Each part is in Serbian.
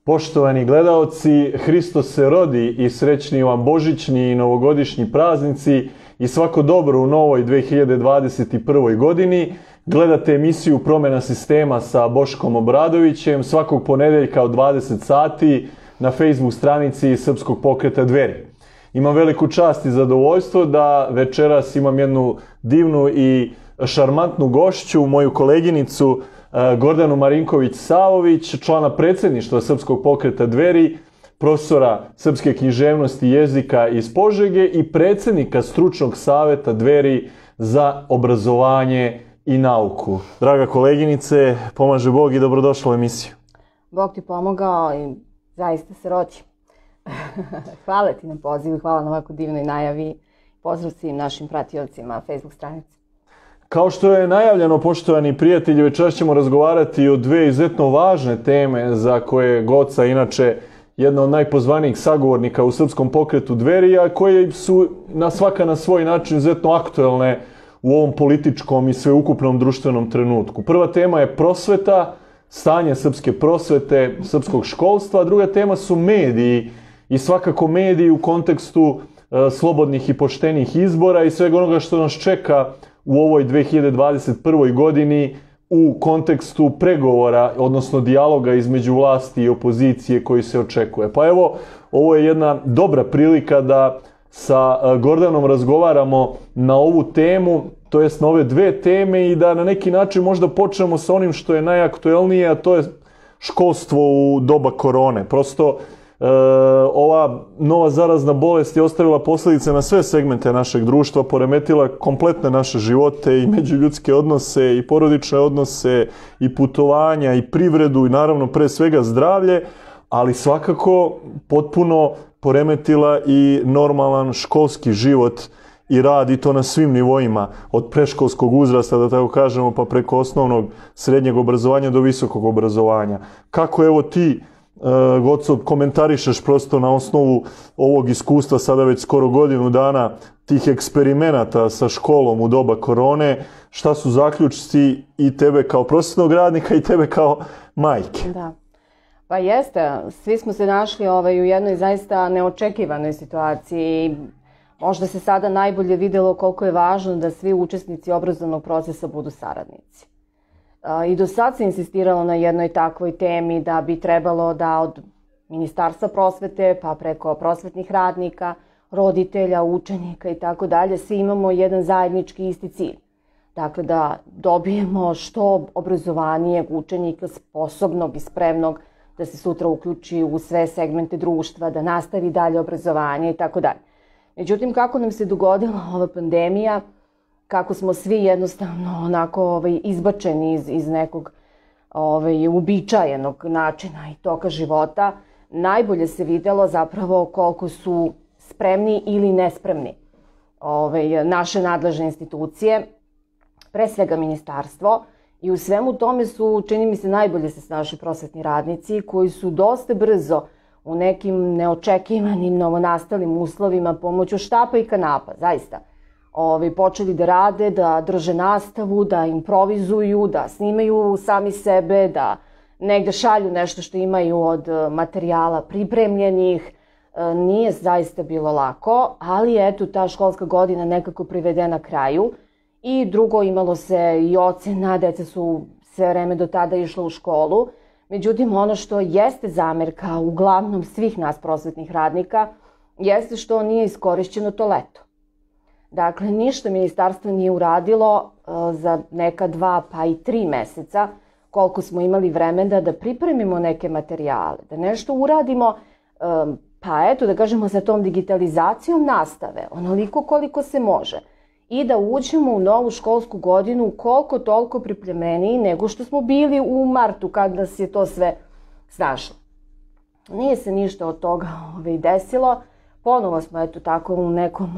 Poštovani gledaoci, Hristos se rodi i srećni vam božićni i novogodišnji praznici i svako dobro u novoj 2021. godini. Gledate emisiju Promjena sistema sa Boškom Obradovićem svakog ponedeljka od 20 sati na Facebook stranici Srpskog pokreta Dveri. Imam veliku čast i zadovoljstvo da večeras imam jednu divnu i šarmantnu gošću, moju koleginicu Gordanu Marinković-Savović, člana predsjedništva Srpskog pokreta Dveri, profesora srpske književnosti i jezika iz Požege i predsjednika stručnog savjeta Dveri za obrazovanje i nauku. Draga koleginice, pomaže Bog i dobrodošla u emisiju. Bog ti pomogao i zaista se rodi. Hvala ti na pozivu, hvala na ovako divnoj najavi. Pozdrav svim našim pratiocima Facebook stranici. Kao što je najavljeno, poštovani prijatelji, večeras ćemo razgovarati o dve izuzetno važne teme za koje Goca, inače jedna od najpozvanijih sagovornika u Srpskom pokretu Dveri, a koje su svaka na svoj način izuzetno aktuelne u ovom političkom i sveukupnom društvenom trenutku. Prva tema je prosveta, stanje srpske prosvete, srpskog školstva, a druga tema su mediji i svakako mediji u kontekstu slobodnih i poštenih izbora i svega onoga što nas čeka u ovoj 2021. godini u kontekstu pregovora, odnosno dijaloga između vlasti i opozicije koji se očekuje. Pa evo, ovo je jedna dobra prilika da sa Gordanom razgovaramo na ovu temu, to jest na ove dve teme i da na neki način možda počnemo sa onim što je najaktuelnije, a to je školstvo u doba korone. Prosto ova nova zarazna bolest je ostavila posljedice na sve segmente našeg društva, poremetila kompletne naše živote i međuljudske odnose i porodične odnose i putovanja i privredu i naravno pre svega zdravlje, ali svakako potpuno poremetila i normalan školski život i rad, i to na svim nivoima, od predškolskog uzrasta, da tako kažemo, pa preko osnovnog, srednjeg obrazovanja do visokog obrazovanja. Kako evo ti, Goco, komentarišeš prosto na osnovu ovog iskustva sada već skoro godinu dana tih eksperimenata sa školom u doba korone, šta su zaključci i tebe kao prosvetnog radnika i tebe kao majke? Da. Pa jeste, svi smo se našli u jednoj zaista neočekivanoj situaciji. Možda se sada najbolje vidjelo koliko je važno da svi učesnici obrazovnog procesa budu saradnici. I do sad se insistiralo na jednoj takvoj temi da bi trebalo da od Ministarstva prosvete pa preko prosvetnih radnika, roditelja, učenika i tako dalje, svi imamo jedan zajednički isti cilj. Dakle, da dobijemo što obrazovanijeg učenika, sposobnog i spremnog da se sutra uključi u sve segmente društva, da nastavi dalje obrazovanje i tako dalje. Međutim, kako nam se dogodila ova pandemija, kako smo svi jednostavno onako izbačeni iz nekog uobičajenog načina i toka života, najbolje se vidjelo zapravo koliko su spremni ili nespremni naše nadležne institucije, pre svega ministarstvo, i u svemu tome su, čini mi se, najbolje se snašli prosvetni radnici koji su dosta brzo u nekim neočekivanim novonastalim uslovima pomoću štapa i kanapa, zaista, počeli da rade, da drže nastavu, da improvizuju, da snimaju sami sebe, da negde šalju nešto što imaju od materijala pripremljenih. Nije zaista bilo lako, ali eto, ta školska godina nekako privedena kraju. I drugo, imalo se i ocena, deca su sve vreme do tada išla u školu. Međutim, ono što jeste zamerka uglavnom svih nas prosvetnih radnika jeste što nije iskorišćeno to leto. Dakle, ništa ministarstvo nije uradilo za neka 2 pa i 3 meseca koliko smo imali vremena da pripremimo neke materijale, da nešto uradimo, pa eto da kažemo sa tom digitalizacijom nastave, onoliko koliko se može. I da uđemo u novu školsku godinu koliko toliko pripremljeniji nego što smo bili u martu kad nas je to sve snašlo. Nije se ništa od toga desilo. Ponovo smo eto tako u nekom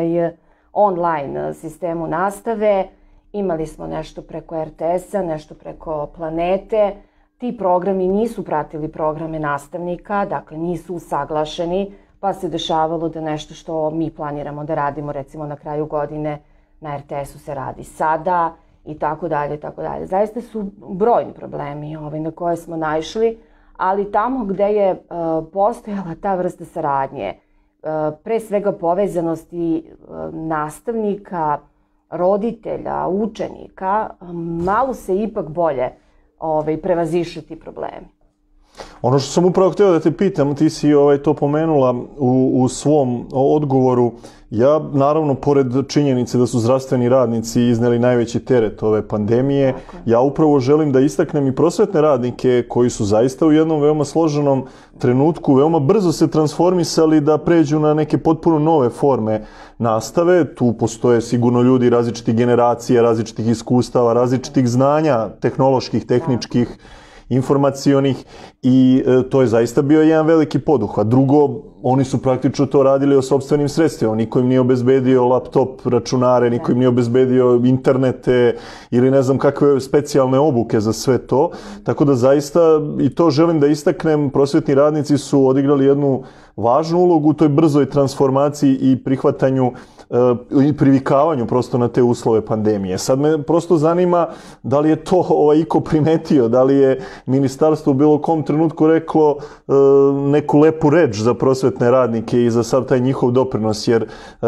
online sistemu nastave. Imali smo nešto preko RTS-a, nešto preko Planete. Ti programi nisu pratili programe nastavnika, dakle nisu usaglašeni, pa se dešavalo da nešto što mi planiramo da radimo recimo na kraju godine na RTS-u se radi sada i tako dalje, tako dalje. Zaista su brojni problemi na koje smo naišli, ali tamo gde je postojala ta vrsta saradnje, pre svega povezanosti nastavnika, roditelja, učenika, malo se ipak bolje prevazišli ti problemi. Ono što sam upravo htio da te pitam, ti si to pomenula u svom odgovoru. Ja, naravno, pored činjenice da su zdravstveni radnici izneli najveći teret ove pandemije, ja upravo želim da istaknem i prosvetne radnike koji su zaista u jednom veoma složenom trenutku, veoma brzo se transformisali da pređu na neke potpuno nove forme nastave. Tu postoje sigurno ljudi različitih generacija, različitih iskustava, različitih znanja, tehnoloških, tehničkih, informacionih, i to je zaista bio jedan veliki poduhvat. Drugo, oni su praktično to radili o sopstvenim sredstvima. Niko im nije obezbedio laptop, računare, niko im nije obezbedio internete ili ne znam kakve specijalne obuke za sve to. Tako da zaista, i to želim da istaknem, prosvetni radnici su odigrali jednu važnu ulogu u toj brzoj transformaciji i prihvatanju i privikavanju prosto na te uslove pandemije. Sad me prosto zanima da li je to iko primetio, da li je ministarstvo u bilo kom trenutku reklo neku lepu reč za prosvetne radnike i za sav taj njihov doprinos, jer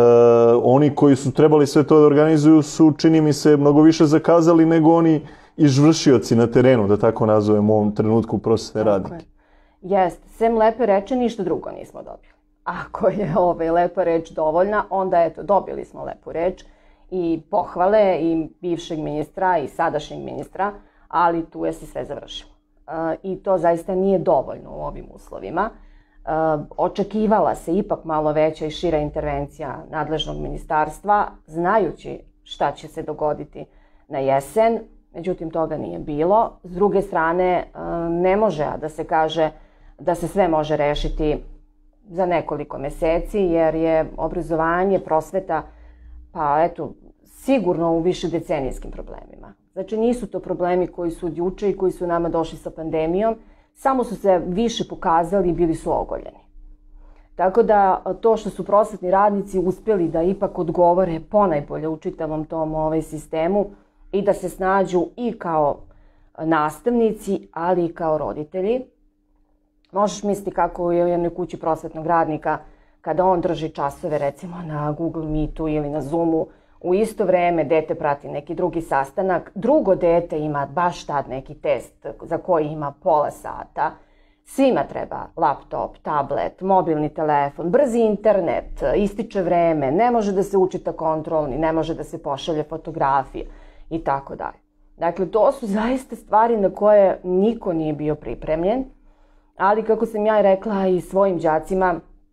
oni koji su trebali sve to da organizuju su, čini mi se, mnogo više zakazali nego oni izvršioci na terenu, da tako nazovem u ovom trenutku, prosvetne radnike. Jeste, sem lepe reče ništa drugo nismo dobili. Ako je lepa reč dovoljna, onda eto, dobili smo lepu reč i pohvale i bivšeg ministra i sadašnjeg ministra, ali tu je se sve završilo. I to zaista nije dovoljno u ovim uslovima. Očekivala se ipak malo veća i šira intervencija nadležnog ministarstva, znajući šta će se dogoditi na jesen, međutim toga nije bilo. S druge strane, ne može da se kaže da se sve može rešiti za nekoliko meseci, jer je obrazovanje, prosveta, pa eto, sigurno u višedecenijskim problemima. Znači nisu to problemi koji su od juče i koji su nama došli sa pandemijom, samo su se više pokazali i bili su ogoljeni. Tako da to što su prosvetni radnici uspjeli da ipak odgovore ponajbolje u čitavom tom sistemu i da se snađu i kao nastavnici, ali i kao roditelji. Možeš misliti kako je u jednoj kući prosvetnog radnika, kada on drži časove recimo na Google Meetu ili na Zoomu, u isto vreme dete prati neki drugi sastanak, drugo dete ima baš tad neki test za koji ima pola sata, svima treba laptop, tablet, mobilni telefon, brzi internet, ističe vreme, ne može da se učita kontrolni, ne može da se pošalje fotografije i tako dalje. Dakle, to su zaista stvari na koje niko nije bio pripremljen, ali kako sam ja rekla i svojim đacima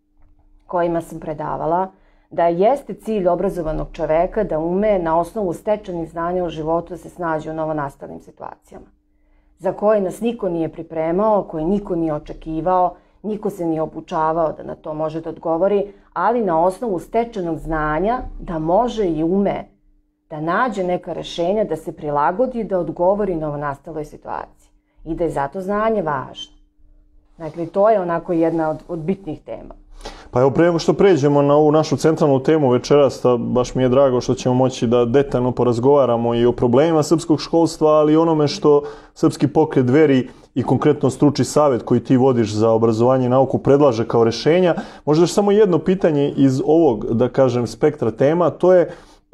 kojima sam predavala, da jeste cilj obrazovanog čoveka da ume na osnovu stečenih znanja u životu da se snađe u novonastalim situacijama, za koje nas niko nije pripremao, koje niko nije očekivao, niko se nije obučavao da na to može da odgovori, ali na osnovu stečenog znanja da može i ume da nađe neka rešenja, da se prilagodi i da odgovori novonastaloj situaciji. I da je zato znanje važno. Dakle, to je onako jedna od bitnih tema. Pa evo, pre nego što pređemo na ovu našu centralnu temu večeras, baš mi je drago što ćemo moći da detaljno porazgovaramo i o problemima srpskog školstva, ali i onome što Srpski pokret Dveri i konkretno stručni savjet koji ti vodiš za obrazovanje i nauku predlaže kao rešenja. Možda još samo jedno pitanje iz ovog, da kažem, spektra tema, to je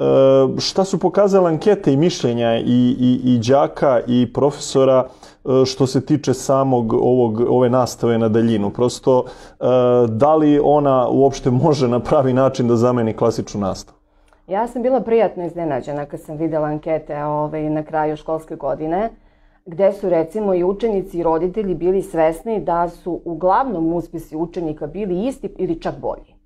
šta su pokazale ankete i mišljenja i đaka i profesora što se tiče ove nastave na daljinu. Prosto, da li ona uopšte može na pravi način da zameni klasičnu nastavu? Ja sam bila prijatno iznenađena kad sam videla ankete na kraju školske godine, gde su recimo i učenici i roditelji bili svesni da su uglavnom uspjesi učenika bili isti ili čak bolji.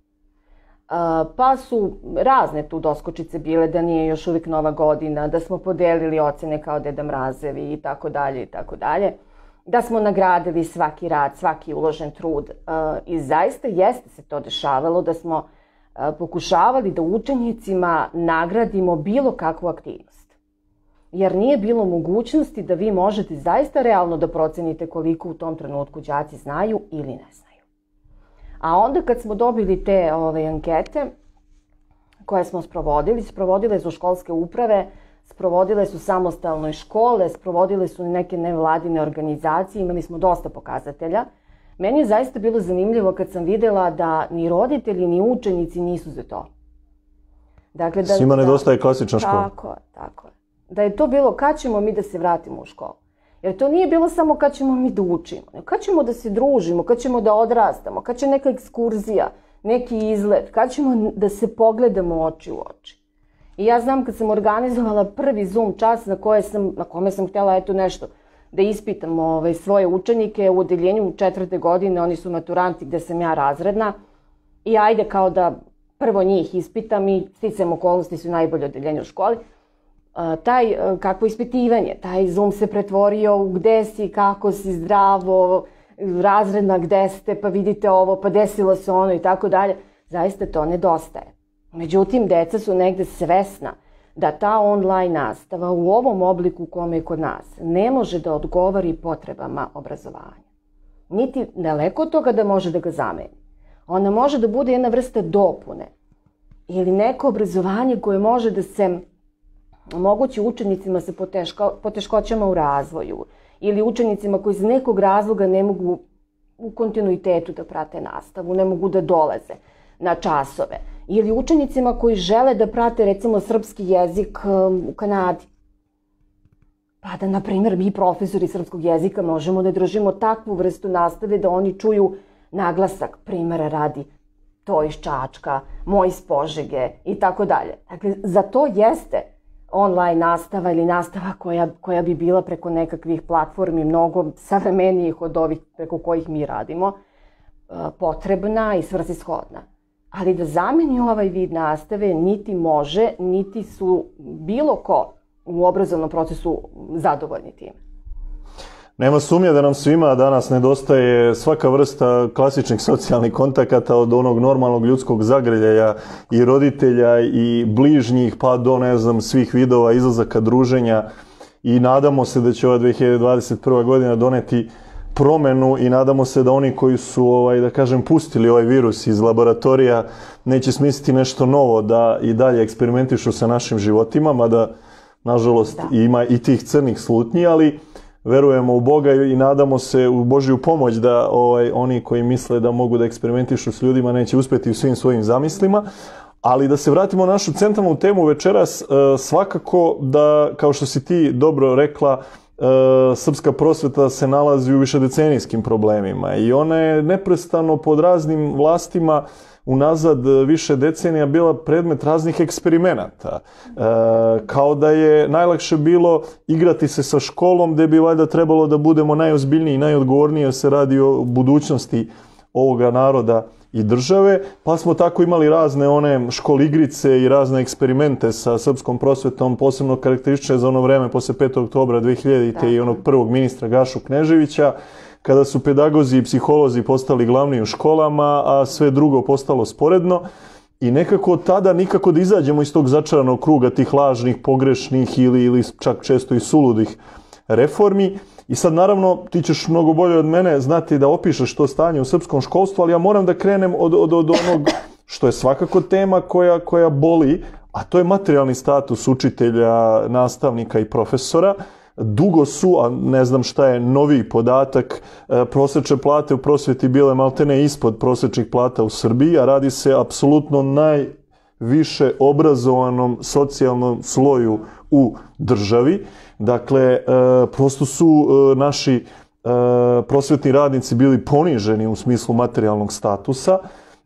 Pa su razne tu doskočice bile, da nije još uvijek Nova godina, da smo podelili ocene kao Deda Mrazevi i tako dalje i tako dalje, da smo nagradili svaki rad, svaki uložen trud i zaista jeste se to dešavalo da smo pokušavali da učenicima nagradimo bilo kakvu aktivnost. Jer nije bilo mogućnosti da vi možete zaista realno da procenite koliko u tom trenutku đaci znaju ili ne znaju. A onda kad smo dobili te ankete koje smo sprovodile su školske uprave sprovodile su samostalno i škole, sprovodile su neke nevladine organizacije, imali smo dosta pokazatelja. Meni je zaista bilo zanimljivo kad sam videla da ni roditelji ni učenici nisu za to. Dakle, svima nedostaje klasična škola. Tako je. Da je to bilo kad ćemo mi da se vratimo u školu. Jer to nije bilo samo kad ćemo mi da učimo, kad ćemo da se družimo, kad ćemo da odrastamo, kad će neka ekskurzija, neki izlet, kad ćemo da se pogledamo oči u oči. I ja znam kad sam organizovala prvi Zoom čas na kome sam htjela nešto da ispitam svoje učenike u odeljenju 4. godine, oni su maturanti gde sam ja razredna, i ajde kao da prvo njih ispitam i sticam okolnosti su najbolje odeljenje u školi. Kakvo ispitivanje, taj Zoom se pretvorio u gde si, kako si, zdravo, razredna, gde ste, pa vidite ovo, pa desilo se ono i tako dalje. Zaista to nedostaje. Međutim, deca su negde svesna da ta online nastava u ovom obliku u kome je kod nas ne može da odgovori potrebama obrazovanja. Niti daleko od toga da može da ga zameni. Ona može da bude jedna vrsta dopune ili neko obrazovanje koje može da se omogući učenicima sa poteškoćama u razvoju ili učenicima koji iz nekog razloga ne mogu u kontinuitetu da prate nastavu, ne mogu da dolaze na časove, ili učenicima koji žele da prate recimo srpski jezik u Kanadi. Pa da, na primjer, mi profesori srpskog jezika možemo da držimo takvu vrstu nastave da oni čuju naglasak, primjera radi, to iz Čačka, moj iz Požege i tako dalje. Dakle, za to jeste online nastava ili nastava koja bi bila preko nekakvih platformi mnogo savremenijih od ovih preko kojih mi radimo, potrebna i svrsishodna. Ali da zameni ovaj vid nastave niti može, niti su bilo ko u obrazovnom procesu zadovoljni tim. Nema sumnje da nam svima danas nedostaje svaka vrsta klasičnih socijalnih kontakata, od onog normalnog ljudskog zagrljaja i roditelja i bližnjih pa do, ne znam, svih vidova izlazaka, druženja, i nadamo se da će ova 2021. godina doneti promenu i nadamo se da oni koji su, da kažem, pustili ovaj virus iz laboratorija neće smisliti nešto novo, da i dalje eksperimentišu sa našim životima, mada, nažalost, ima i tih crnih slutnji, ali verujemo u Boga i nadamo se u Božju pomoć da oni koji misle da mogu da eksperimentišu s ljudima neće uspjeti u svim svojim zamislima. Ali da se vratimo na našu centralnu temu večeras, svakako da, kao što si ti dobro rekla, srpska prosveta se nalazi u višedecenijskim problemima i ona je neprestano pod raznim vlastima unazad više decenija bila predmet raznih eksperimenata. Kao da je najlakše bilo igrati se sa školom, gde bi valjda trebalo da budemo najozbiljniji i najodgovorniji jer se radi o budućnosti ovoga naroda i države, pa smo tako imali razne one školigrice i razne eksperimente sa srpskom prosvetom, posebno karakteristične za ono vreme posle 5. oktobra 2000. i onog prvog ministra Gašu Kneževića, kada su pedagozi i psiholozi postali glavni u školama, a sve drugo postalo sporedno. I nekako od tada nikako da izađemo iz tog začaranog kruga tih lažnih, pogrešnih ili čak često i suludih reformi. I sad, naravno, ti ćeš mnogo bolje od mene znati da opišeš to stanje u srpskom školstvu, ali ja moram da krenem od onog što je svakako tema koja boli, a to je materijalni status učitelja, nastavnika i profesora. Dugo su, a ne znam šta je noviji podatak, prosečne plate u prosveti bile maltene ispod prosečnih plata u Srbiji, a radi se apsolutno najviše obrazovanom socijalnom sloju u državi. Dakle, prosto su naši prosvetni radnici bili poniženi u smislu materijalnog statusa.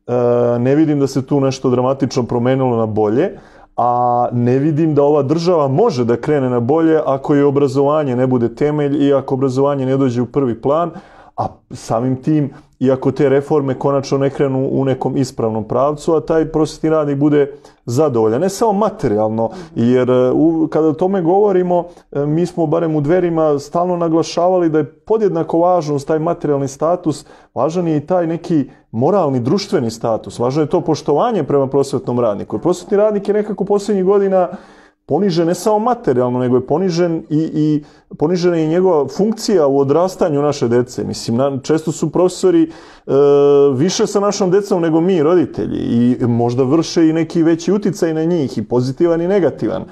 Ne vidim da se tu nešto dramatično promenilo na bolje, a ne vidim da ova država može da krene na bolje ako je obrazovanje ne bude temelj i ako obrazovanje ne dođe u prvi plan, a samim tim i ako te reforme konačno ne krenu u nekom ispravnom pravcu, a taj prosvetni radnik bude zadovoljan. Ne samo materijalno, jer kada o tome govorimo, mi smo barem u Dverima stalno naglašavali da je podjednako važno uz taj materijalni status, važan je i taj neki moralni, društveni status. Važno je to poštovanje prema prosvetnom radniku. Prosvetni radnik je nekako posljednjih godina ponižen ne samo materijalno, nego je ponižena i njegova funkcija u odrastanju naše dece. Mislim, često su profesori više sa našom decom nego mi, roditelji, i možda vrše i neki veći uticaj na njih, i pozitivan i negativan.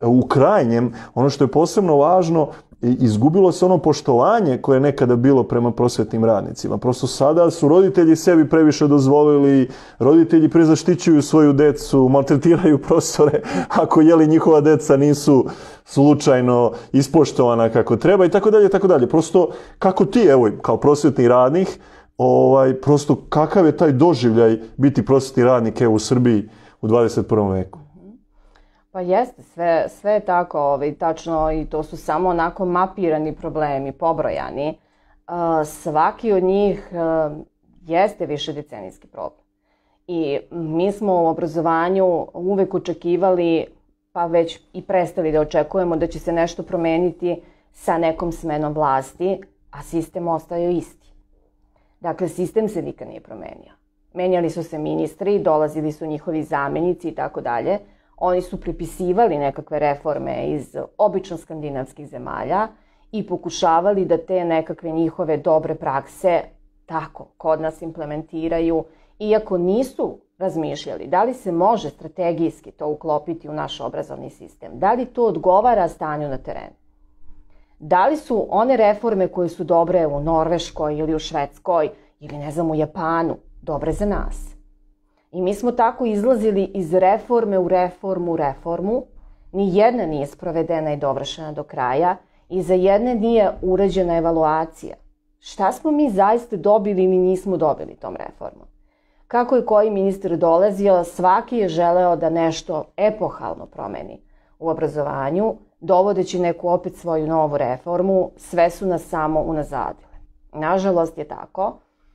u krajnjem, ono što je posebno važno, izgubilo se ono poštovanje koje je nekada bilo prema prosvetnim radnicima. Prosto sada su roditelji sebi previše dozvolili, roditelji prezaštićuju svoju decu, maltretiraju profesore ako njihova deca nisu slučajno ispoštovana kako treba i tako dalje, tako dalje. Prosto kako ti, evo, kao prosvetni radnik, prosto kakav je taj doživljaj biti prosvetni radnik u Srbiji u 21. veku? Pa jeste, sve je tako, tačno, i to su samo onako mapirani problemi, pobrojani. Svaki od njih jeste višedecenijski problem. I mi smo u obrazovanju uvek očekivali, pa već i prestali da očekujemo da će se nešto promeniti sa nekom smenom vlasti, a sistem ostao isti. Dakle, sistem se nikad nije promenio. Menjali su se ministri, dolazili su njihovi zamenici i tako dalje. Oni su pripisivali nekakve reforme iz obično skandinavskih zemalja i pokušavali da te nekakve njihove dobre prakse tako kod nas implementiraju, iako nisu razmišljali da li se može strategijski to uklopiti u naš obrazovni sistem, da li to odgovara stanju na terenu. Da li su one reforme koje su dobre u Norveškoj ili u Švedskoj ili ne znam u Japanu dobre za nas. I mi smo tako izlazili iz reforme u reformu. Ni jedna nije sprovedena i dovršena do kraja i za jedne nije urađena evaluacija. Šta smo mi zaista dobili ili nismo dobili tom reformom? Kako je koji ministar dolazio, svaki je želeo da nešto epohalno promeni u obrazovanju, dovodeći neku opet svoju novu reformu, sve su nas samo unazadile. Nažalost je tako.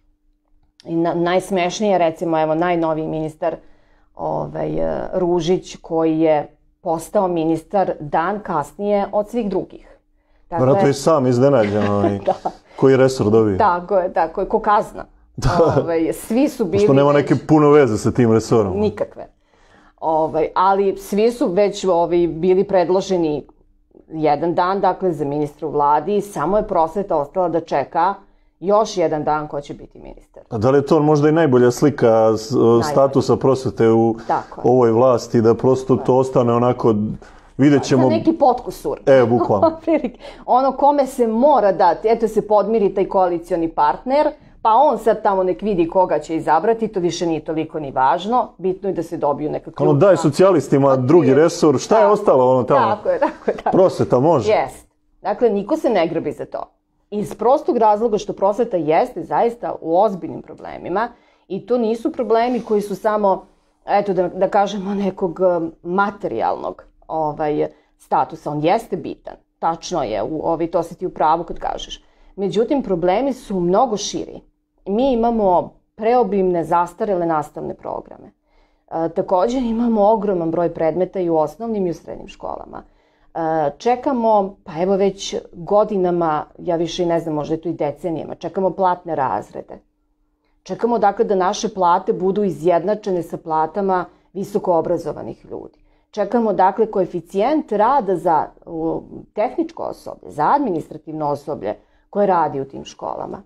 I najsmešnije, recimo, evo, najnoviji ministar Ružić, koji je postao ministar dan kasnije od svih drugih. Vratno je sam iznenađen koji resor dobio. Tako je, ko kazna. Svi su bili... Pošto nema neke puno veze sa tim resorom. Nikakve. Ali svi su već bili predloženi jedan dan, dakle, za ministra u vladi i samo je prosveta ostala da čeka još jedan dan ko će biti ministar. A da li je to možda i najbolja slika statusa prosvete u ovoj vlasti, da prosto to ostane onako, vidjet ćemo... Za neki potkusur. Bukvalno. Ono kome se mora dati, eto se podmiri taj koalicioni partner, pa on sad tamo nek vidi koga će izabrati, to više nije toliko ni važno, bitno je da se dobiju neka ključna... Daj socijalistima drugi resor, šta je ostalo tamo? Tako je. Prosveta može. Jest. Dakle, niko se ne grbi za to. Iz prostog razloga što prosveta jeste zaista u ozbiljnim problemima i to nisu problemi koji su samo, eto da kažemo, nekog materijalnog statusa. On jeste bitan, tačno je, to si ti u pravu kad kažeš. Međutim, problemi su mnogo širi. Mi imamo preobimne, zastarele nastavne programe. Također imamo ogroman broj predmeta i u osnovnim i u srednjim školama. Čekamo, pa evo već godinama, ja više i ne znam, možda je to i decenijama, čekamo platne razrede. Čekamo dakle da naše plate budu izjednačene sa platama visoko obrazovanih ljudi. Čekamo dakle koeficijent rada za tehničko osoblje, za administrativno osoblje koje radi u tim školama.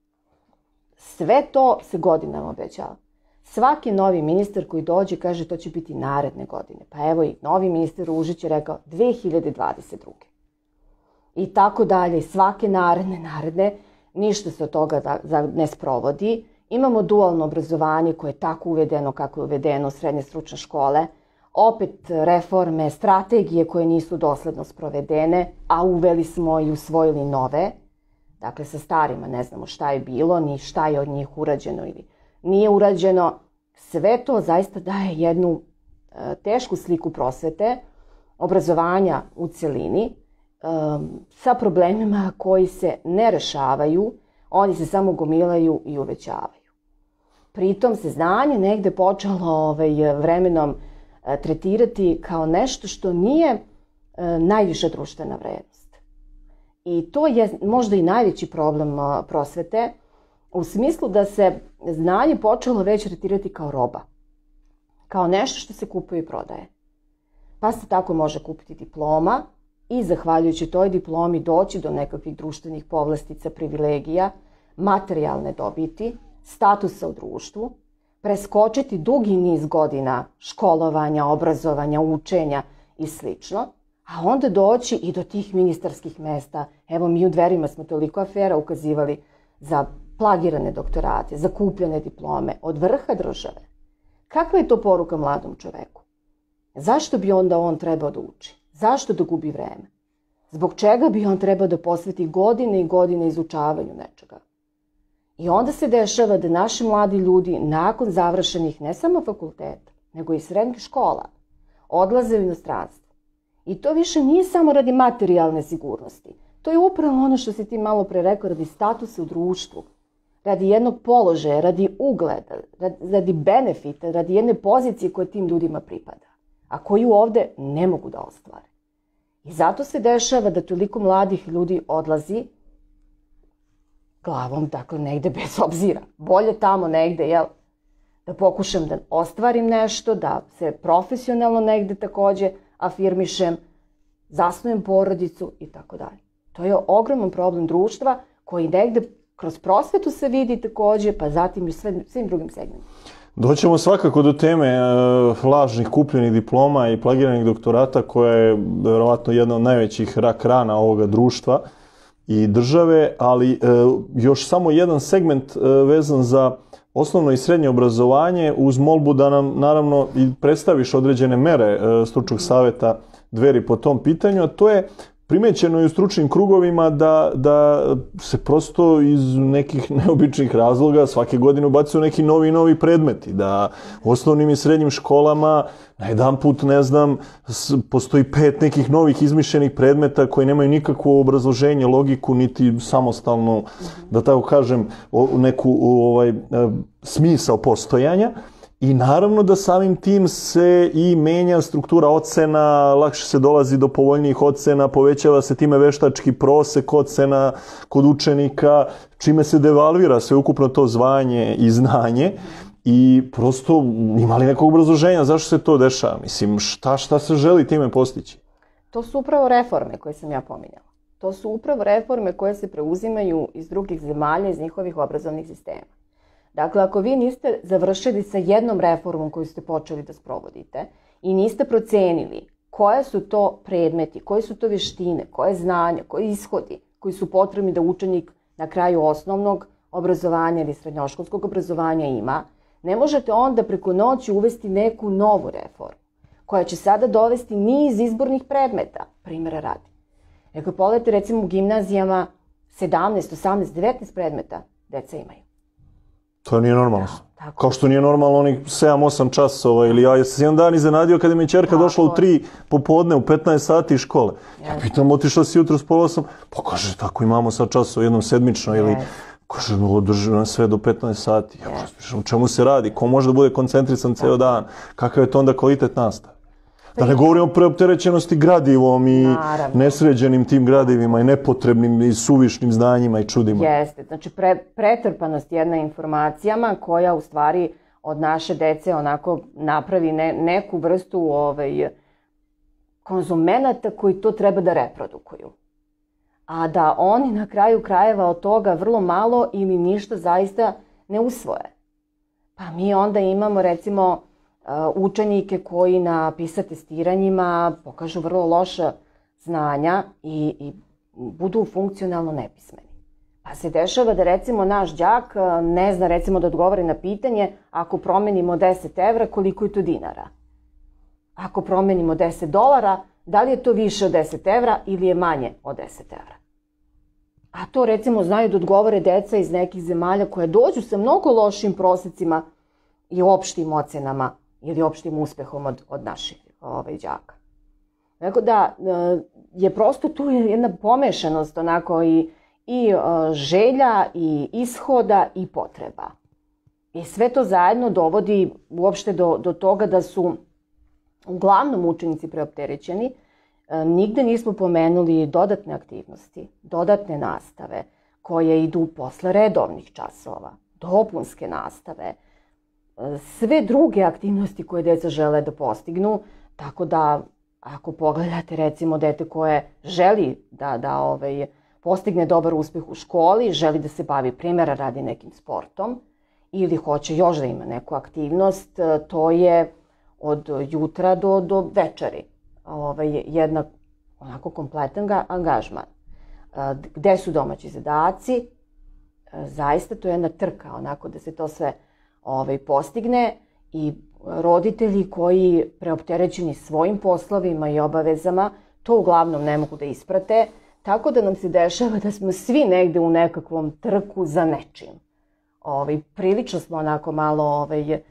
Sve to se godinama obećava. Svaki novi ministar koji dođe kaže to će biti naredne godine. Pa evo i novi ministar Ružić je rekao 2022. I tako dalje. I svake naredne, ništa se od toga ne sprovodi. Imamo dualno obrazovanje koje je tako uvedeno kako je uvedeno u srednje stručne škole. Opet reforme, strategije koje nisu dosledno sprovedene, a uveli smo i usvojili nove. Dakle, sa starima ne znamo šta je bilo, ni šta je od njih urađeno ili nije urađeno. Sve to zaista daje jednu tešku sliku prosvete, obrazovanja u celini, sa problemima koji se ne rešavaju, oni se samo gomilaju i uvećavaju. Pritom se znanje negde počelo vremenom tretirati kao nešto što nije najviša društvena vrednost. I to je možda i najveći problem prosvete, u smislu da se znanje počelo već tretirati kao roba. Kao nešto što se kupuje i prodaje. Pa se tako može kupiti diploma i zahvaljujući toj diplomi doći do nekakvih društvenih povlastica, privilegija, materijalne dobiti, statusa u društvu, preskočiti dugi niz godina školovanja, obrazovanja, učenja i slično, A onda doći i do tih ministarskih mesta. Evo, mi u Dverima smo toliko afera ukazivali za plagirane doktorate, za kupljene diplome od vrha države. Kakva je to poruka mladom čoveku? Zašto bi onda on trebao da uči? Zašto da gubi vreme? Zbog čega bi on trebao da posveti godine i godine izučavanju nečega? I onda se dešava da naši mladi ljudi nakon završenih ne samo fakulteta, nego i srednjih škola, odlaze u inostranstvo. I to više nije samo radi materijalne sigurnosti. To je upravo ono što si ti malo pre rekao, radi statusa u društvu, radi jednog položaja, radi ugleda, radi benefita, radi jedne pozicije koja tim ljudima pripada, a koju ovde ne mogu da ostvare. I zato se dešava da toliko mladih ljudi odlazi glavom, dakle, negde bez obzira. Bolje tamo negde, jel, da pokušam da ostvarim nešto, da se profesionalno negde takođe afirmišem, zasnujem porodicu i tako dalje. To je ogroman problem društva koji negde kroz prosvetu se vidi takođe, pa zatim i svim drugim segmentima. Doćemo svakako do teme lažnih kupljenih diploma i plagiranih doktorata, koja je verovatno jedna od najvećih rak rana ovoga društva i države, ali još samo jedan segment vezan za osnovno i srednje obrazovanje, uz molbu da nam naravno i predstaviš određene mere stručnog saveta Dveri po tom pitanju, a to je primećeno i u stručnim krugovima da se prosto iz nekih neobičnih razloga svake godine ubacuju neki novi predmeti, da u osnovnim i srednjim školama na jedan put, ne znam, postoji 5 nekih novih izmišljenih predmeta koji nemaju nikakvo obrazloženje, logiku, niti samostalno, da tako kažem, neku smisao postojanja. I naravno da samim tim se i menja struktura ocena, lakše se dolazi do povoljnijih ocena, povećava se time veštački prosek ocena kod učenika, čime se devalvira sveukupno to zvanje i znanje. I prosto ima li nekog obrazloženja zašto se to dešava? Mislim, šta se želi time postići? To su upravo reforme koje sam ja pominjala. To su upravo reforme koje se preuzimaju iz drugih zemalja, iz njihovih obrazovnih sistema. Dakle, ako vi niste završili sa jednom reformom koju ste počeli da sprovodite i niste procenili koje su to predmeti, koje su to vještine, koje znanja, koji ishodi koji su potrebni da učenik na kraju osnovnog obrazovanja ili srednjoškolskog obrazovanja ima, ne možete onda preko noći uvesti neku novu reformu koja će sada dovesti niz izbornih predmeta, primjera radi. Ako pogledate recimo u gimnazijama 17, 18, 19 predmeta deca imaju. To nije normalno. Kao što nije normalno onih 7-8 časova, ili ja sam jedan dan iznenadio kada mi je ćerka došla u 3 popodne, u 15 sati iz škole. Ja pitam, otišla si jutro s pola 8? Pa kaže, tako imamo sad časova, jednom sedmično, ili kaže, održi nam sve do 15 sati. Ja razmišljam, o čemu se radi? Ko može da bude koncentrisan ceo dan? Kakav je to onda kvalitet nastave? Da ne govorimo o preopterećenosti gradivom i nesređenim tim gradivima i nepotrebnim i suvišnim znanjima i čudima. Jeste, znači pretrpanost jedna informacijama koja u stvari od naše dece onako napravi neku vrstu konzumenata koji to treba da reprodukuju. A da oni na kraju krajeva od toga vrlo malo ili ništa zaista ne usvoje. Pa mi onda imamo recimo učenike koji na PISA testiranjima pokažu vrlo loša znanja i budu funkcionalno nepismeni. Pa se dešava da recimo naš đak ne zna recimo da odgovori na pitanje ako promenimo 10 evra koliko je to dinara. Ako promenimo $10, da li je to više od 10 evra ili je manje od 10 evra. A to recimo znaju da odgovore deca iz nekih zemalja koje dođu sa mnogo lošim prosecima i opštim ocenama ili opštim uspehom od naših đaka. Tako da je prosto tu jedna pomešanost onako i želja i ishoda i potreba. I sve to zajedno dovodi uopšte do toga da su uglavnom učenici preopterećeni. Nigde nismo pomenuli dodatne aktivnosti, dodatne nastave koje idu posle redovnih časova, dopunske nastave, sve druge aktivnosti koje deca žele da postignu, tako da ako pogledate recimo dete koje želi da postigne dobar uspeh u školi, želi da se bavi primjera radi nekim sportom ili hoće još da ima neku aktivnost, to je od jutra do večeri jedna onako kompletan angažman. Gde su domaći zadaci? Zaista to je jedna trka, onako da se to sve postigne i roditelji koji preopterećeni svojim poslovima i obavezama to uglavnom ne mogu da isprate, tako da nam se dešava da smo svi negde u nekakvom trku za nečim. Prilično smo onako malo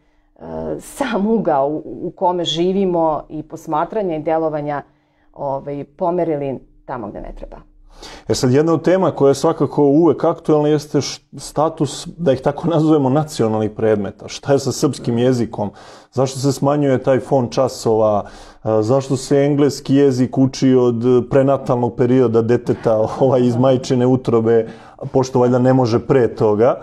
sam ugao u kome živimo i posmatranja i delovanja pomerili tamo gde ne treba. Sad, jedna od tema koja je svakako uvek aktuelna jeste status, da ih tako nazovemo, nacionalnih predmeta. Šta je sa srpskim jezikom? Zašto se smanjuje taj fond časova? Zašto se engleski jezik uči od prenatalnog perioda deteta iz majčine utrobe, pošto valjda ne može pre toga?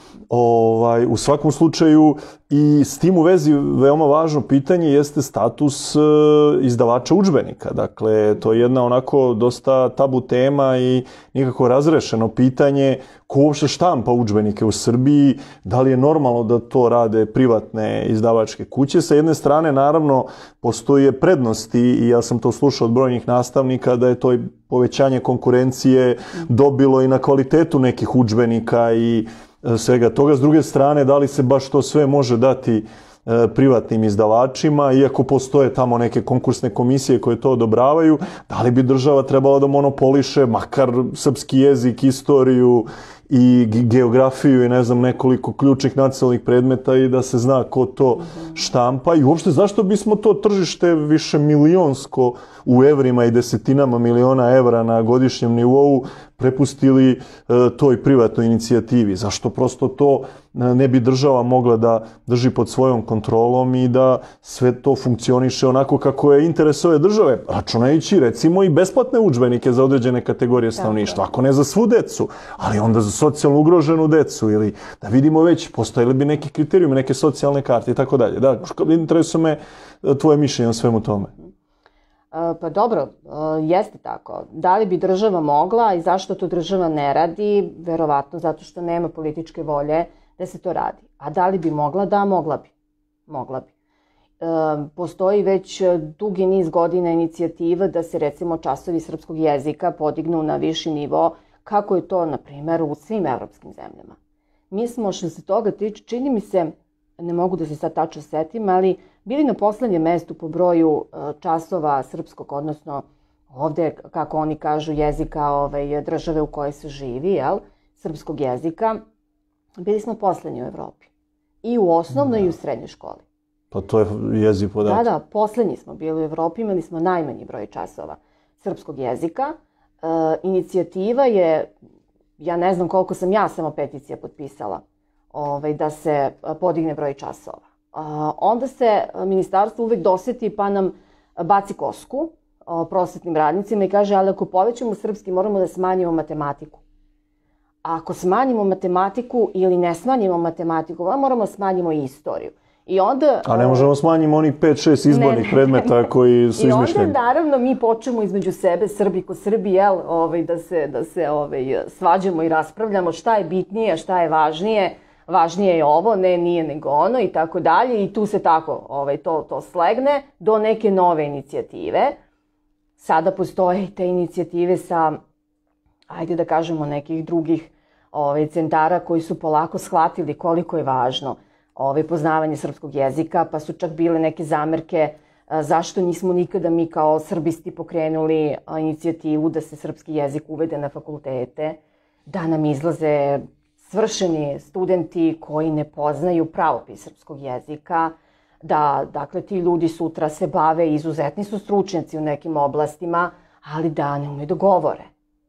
U svakom slučaju, i s tim u vezi veoma važno pitanje jeste status izdavača udžbenika. Dakle, to je jedna onako dosta tabu tema i nikako razrešeno pitanje ko uopšte štampa udžbenike u Srbiji, da li je normalno da to rade privatne izdavačke kuće. Sa jedne strane, naravno, postoje prednosti i ja sam to slušao od brojnih nastavnika da je to povećanje konkurencije dobilo i na kvalitetu nekih udžbenika i svega toga. S druge strane, da li se baš to sve može dati privatnim izdavačima, iako postoje tamo neke konkursne komisije koje to odobravaju, da li bi država trebala da monopoliše makar srpski jezik, istoriju i geografiju i ne znam nekoliko ključnih nacionalnih predmeta i da se zna ko to štampa i uopšte zašto bismo to tržište više milionsko u evrima i desetinama miliona evra na godišnjem nivou prepustili toj privatnoj inicijativi. Zašto prosto to ne bi država mogla da drži pod svojom kontrolom i da sve to funkcioniše onako kako je interes ove države, računajući recimo i besplatne udžbenike za određene kategorije stanovništva, ako ne za svu decu, ali onda za socijalno ugroženu decu ili da vidimo već postoje li bi neki kriterijumi, neke socijalne karte i tako dalje. Da, interesuje me tvoje mišljenje o svemu tome. Pa dobro, jeste tako. Da li bi država mogla i zašto to država ne radi? Verovatno zato što nema političke volje da se to radi. A da li bi mogla? Da, mogla bi. Mogla bi. Postoji već dugi niz godina inicijativa da se recimo časovi srpskog jezika podignu na viši nivo, kako je to, na primjer, u svim evropskim zemljama. Mi smo, što se toga tiče, čini mi se, ne mogu da se sad tačno setim, ali bili na poslednjem mestu po broju časova srpskog, odnosno ovde, kako oni kažu, jezika države u kojoj se živi, srpskog jezika, bili smo poslednji u Evropi. I u osnovnoj i u srednjoj školi. Pa to je jezik podatak. Da, poslednji smo bili u Evropi, imali smo najmanji broj časova srpskog jezika. Inicijativa je, ja ne znam koliko sam ja samo peticija potpisala, da se podigne broj časova. Onda se ministarstvo uvek doseti pa nam baci kosku prosvetnim radnicima i kaže, ali ako povećamo srpski moramo da smanjimo matematiku. A ako smanjimo matematiku ili ne smanjimo matematiku, moramo smanjimo i istoriju. A ne možemo smanjimo onih 5-6 izbornih predmeta koji su izmišljeni. I onda naravno mi počnemo između sebe, Srbi ko Srbi, da se svađamo i raspravljamo šta je bitnije, šta je važnije. Važnije je ovo, ne, nije nego ono i tako dalje i tu se tako to slegne do neke nove inicijative. Sada postoje i te inicijative sa, ajde da kažemo, nekih drugih centara koji su polako shvatili koliko je važno poznavanje srpskog jezika, pa su čak bile neke zamerke zašto nismo nikada mi kao srbisti pokrenuli inicijativu da se srpski jezik uvede na fakultete, da nam izlaze svršeni studenti koji ne poznaju pravopis srpskog jezika, da, dakle, ti ljudi sutra se bave, izuzetni su stručnjaci u nekim oblastima, ali da ne umeju da govore.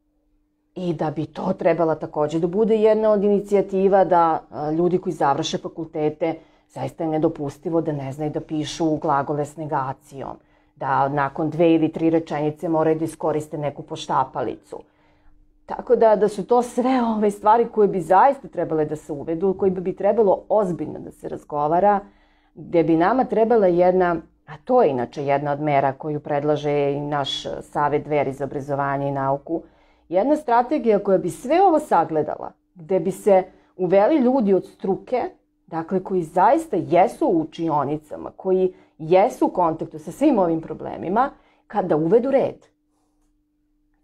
I da bi to trebala takođe da bude jedna od inicijativa da ljudi koji završe fakultete, zaista je nedopustivo da ne znaju da pišu glagole s negacijom, da nakon 2 ili 3 rečenice moraju da iskoriste neku poštapalicu. Tako da su to sve ove stvari koje bi zaista trebale da se uvedu, koje bi trebalo ozbiljno da se razgovara, gde bi nama trebala jedna, a to je inače jedna od mera koju predlaže i naš Savet Dveri za obrazovanje i nauku, jedna strategija koja bi sve ovo sagledala, gde bi se uveli ljudi od struke, dakle koji zaista jesu u učionicama, koji jesu u kontaktu sa svim ovim problemima, kada uvedu red.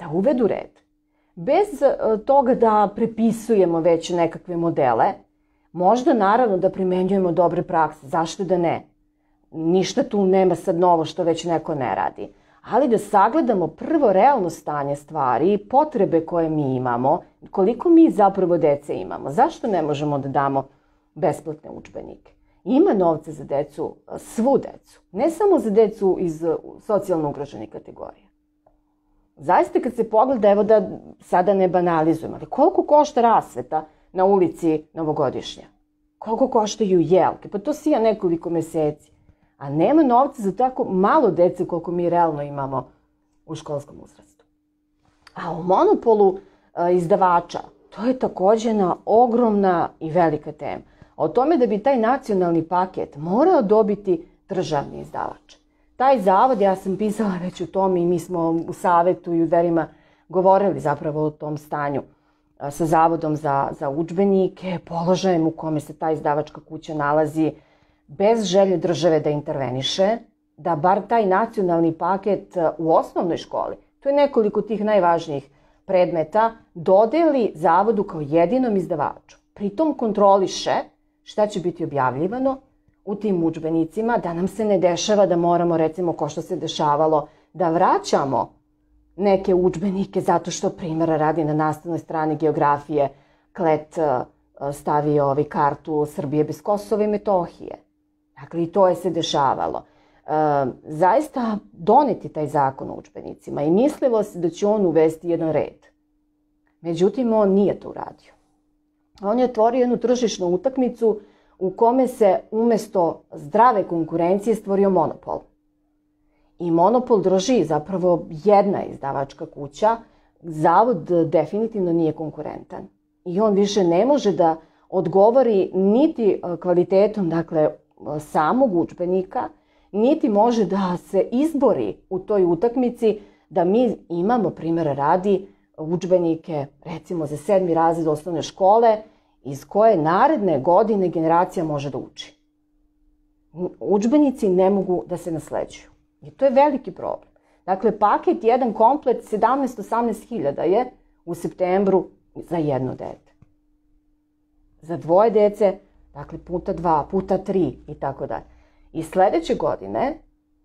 da uvedu red. Bez toga da prepisujemo već nekakve modele, možda naravno da primenjujemo dobre prakse, zašto da ne? Ništa tu nema sad novo što već neko ne radi. Ali da sagledamo prvo realno stanje stvari, potrebe koje mi imamo, koliko mi zapravo dece imamo. Zašto ne možemo da damo besplatne udžbenike? Ima novca za decu, svu decu, ne samo za decu iz socijalno ugroženih kategorija. Zaista kad se pogleda, evo da sada ne banalizujemo, ali koliko košta rasveta na ulici Novogodišnja? Koliko koštaju jelke? Pa to sija nekoliko meseci. A nema novca za tako malo dece koliko mi realno imamo u školskom uzrastu. A u monopolu izdavača, to je takođe jedna ogromna i velika tema. O tome da bi taj nacionalni paket morao dobiti državni izdavač. Taj zavod, ja sam pisala već o tome i mi smo u Savetu i u Dverima govorili zapravo o tom stanju sa Zavodom za udžbenike, položajem u kome se ta izdavačka kuća nalazi, bez želje države da interveniše, da bar taj nacionalni paket u osnovnoj školi, to je nekoliko tih najvažnijih predmeta, dodeli Zavodu kao jedinom izdavaču. Pritom kontroliše šta će biti objavljivano u tim udžbenicima, da nam se ne dešava da moramo, recimo, ko što se dešavalo, da vraćamo neke udžbenike zato što, primjera radi, na nastavnoj strani geografije Klet stavio kartu Srbije bez Kosova i Metohije. Dakle, i to je se dešavalo. Zaista doneti taj zakon o udžbenicima i mislilo se da će on uvesti jedan red. Međutim, on nije to uradio. On je otvorio jednu tržišnu utakmicu u kome se umesto zdrave konkurencije stvorio monopol. I monopol drži zapravo jedna izdavačka kuća. Zavod definitivno nije konkurentan. I on više ne može da odgovori niti kvalitetom, dakle, samog udžbenika, niti može da se izbori u toj utakmici da mi imamo, primjera radi, udžbenike, recimo za 7. razred osnovne škole, iz koje naredne godine generacija može da uči. Udžbenici ne mogu da se nasleđuju. I to je veliki problem. Dakle, paket jedan komplet 17-18 hiljada je u septembru za jedno dete. Za dvoje dece, dakle, puta 2, puta 3 i tako dalje. I sledeće godine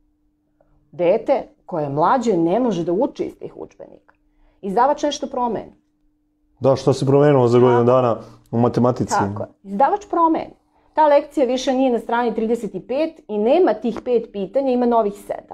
dete koje je mlađe ne može da uči iz tih udžbenika. Izdavač nešto promeni. Da, što se promenilo za godinu dana u matematici? Tako je. Izdavač promeni. Ta lekcija više nije na strani 35 i nema tih 5 pitanja, ima novih 7.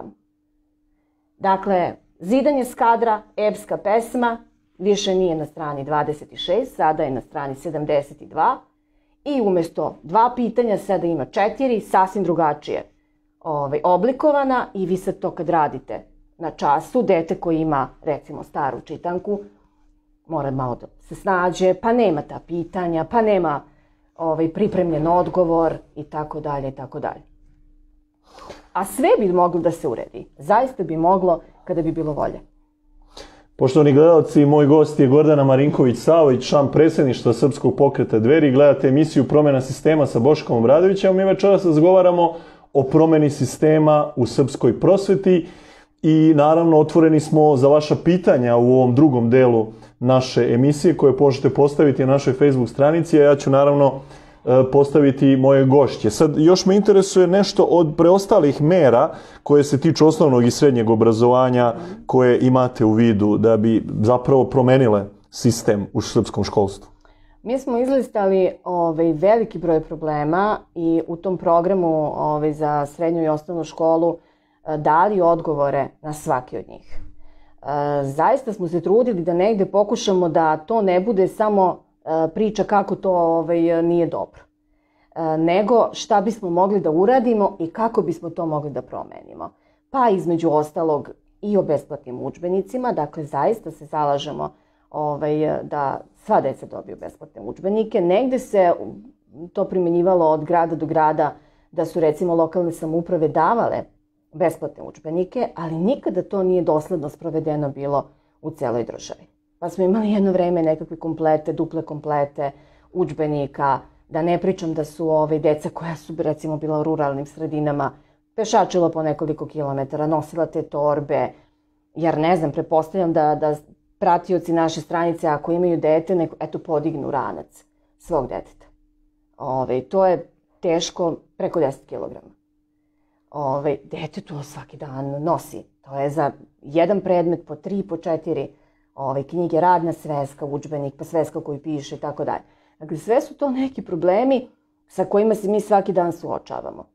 Dakle, zidanje skadra, epska pesma, više nije na strani 26, sada je na strani 72. I umesto 2 pitanja sada ima 4, sasvim drugačije oblikovana i vi sad to kad radite na času, dete koji ima, recimo, staru čitanku, mora malo da se snađe, pa nema ta pitanja, pa nema pripremljen odgovor i tako dalje i tako dalje. A sve bi moglo da se uredi. Zaista bi moglo kada bi bilo volje. Poštovani gledalci, moj gost je Gordana Marinković-Savović, član predsjedništva Srpskog pokreta Dveri. Gledate emisiju Promena sistema sa Boškom Obradovićem. Mi večeras razgovaramo o promeni sistema u srpskoj prosveti i naravno otvoreni smo za vaša pitanja u ovom drugom delu naše emisije koje možete postaviti na našoj Facebook stranici, a ja ću naravno postaviti moje gošće. Sad, još me interesuje nešto od preostalih mera koje se tiču osnovnog i srednjeg obrazovanja koje imate u vidu da bi zapravo promenile sistem u srpskom školstvu. Mi smo izlistali veliki broj problema i u tom programu za srednju i osnovnu školu dali odgovore na svaki od njih. Zaista smo se trudili da negde pokušamo da to ne bude samo priča kako to nije dobro, nego šta bismo mogli da uradimo i kako bismo to mogli da promenimo. Pa između ostalog i o besplatnim udžbenicima, dakle zaista se zalažemo da sva deca dobiju besplatne udžbenike. Negde se to primenjivalo od grada do grada da su recimo lokalne samouprave davale besplatne udžbenike, ali nikada to nije dosledno sprovedeno bilo u celoj državi. Pa smo imali jedno vreme nekakve komplete, duple komplete udžbenika, da ne pričam da su deca koja su recimo bila u ruralnim sredinama pešačila po nekoliko kilometara, nosila te torbe, jer ne znam, pretpostavljam da pratioci naše stranice, ako imaju dete, nek eto podignu ranac svog deteta. To je teško preko 10 kg. Dete to svaki dan nosi. To je za jedan predmet po 3, po 4 knjige, radna sveska, udžbenik, pa sveska koju piše i tako dalje. Dakle, sve su to neki problemi sa kojima se mi svaki dan suočavamo.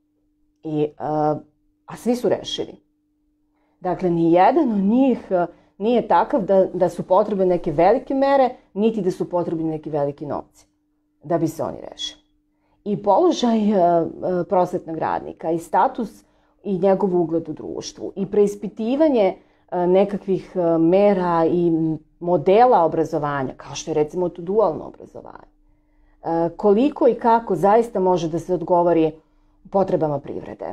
A svi su rešivi. Dakle, ni jedan od njih nije takav da su potrebne neke velike mere, niti da su potrebni neki veliki novci da bi se oni rešili. I položaj prosvetnog radnika, i status i njegov ugled u društvu, i preispitivanje nekakvih mera i modela obrazovanja, kao što je recimo to dualno obrazovanje. Koliko i kako zaista može da se odgovori potrebama privrede.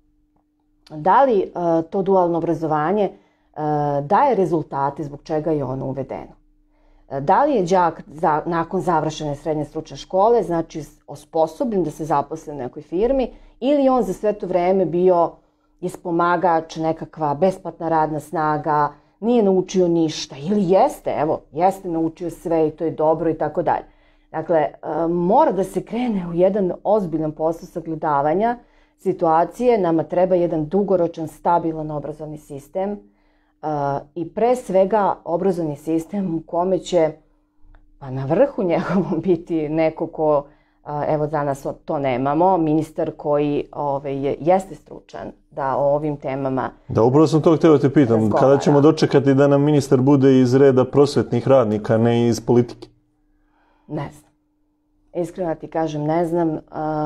Da li to dualno obrazovanje daje rezultate zbog čega je ono uvedeno? Da li je đak nakon završene srednje stručne škole, znači osposobljen da se zaposli u nekoj firmi, ili on za sve to vreme bio ispomagač, nekakva besplatna radna snaga, nije naučio ništa, ili jeste naučio sve i to je dobro i tako dalje. Dakle, mora da se krene u jedan ozbiljan posao sagledavanja situacije, nama treba jedan dugoročan, stabilan obrazovni sistem i pre svega obrazovni sistem u kome će na vrhu njegovom biti neko ko, evo danas to nemamo, ministar koji jeste stručan da o ovim temama Da, upravo sam to htio da te pitam, razgovara. kada ćemo dočekati da nam ministar bude iz reda prosvetnih radnika, ne iz politike? Ne znam. Iskreno ti kažem, ne znam.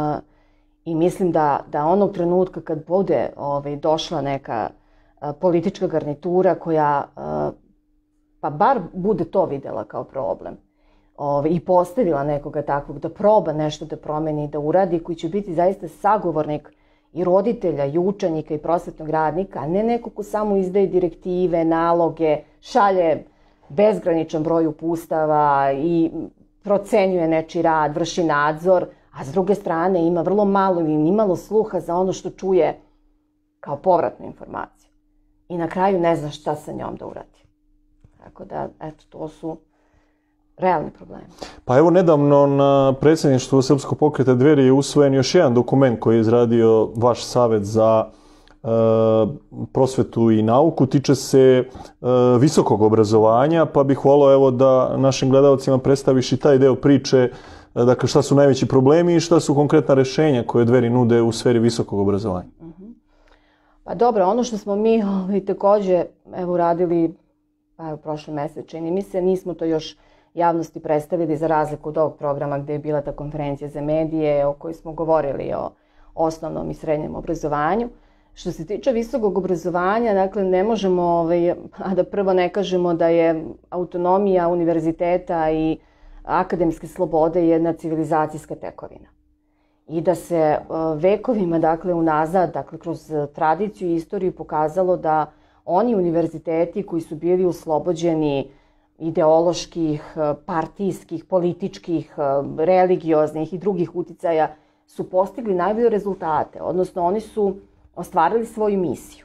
I mislim da onog trenutka kad bude došla neka politička garnitura koja pa bar bude to videla kao problem i postavila nekoga takvog da proba nešto da promeni, da uradi, koji će biti zaista sagovornik i roditelja, i učenika, i prosvetnog radnika, a ne neko ko samo izdaje direktive, naloge, šalje bezgraničan broj uputstava i procenjuje nečiji rad, vrši nadzor, a s druge strane ima vrlo malo ili nimalo sluha za ono što čuje kao povratnu informaciju. I na kraju ne zna šta sa njom da uradi. Tako da, eto, to su realni problemi. Pa evo, nedavno na predsjedništvu Srpskog pokreta Dveri je usvojen još jedan dokument koji je izradio vaš Savet za prosvetu i nauku, tiče se visokog obrazovanja, pa bih volio evo da našim gledalcima predstaviš i taj deo priče, dakle šta su najveći problemi i šta su konkretna rešenja koje Dveri nude u sferi visokog obrazovanja. Pa dobro, ono što smo mi takođe uradili prošli mesec, čini mi se, nismo to još javnosti predstavili za razliku od ovog programa gde je bila ta konferencija za medije o kojoj smo govorili o osnovnom i srednjem obrazovanju. Što se tiče visokog obrazovanja, dakle, ne možemo, a da prvo ne kažemo da je autonomija univerziteta i akademske slobode jedna civilizacijska tekovina. I da se vekovima, dakle, unazad, dakle, kroz tradiciju i istoriju pokazalo da oni univerziteti koji su bili oslobođeni ideoloških, partijskih, političkih, religioznih i drugih uticaja su postigli najbolje rezultate, odnosno oni su ostvarili svoju misiju.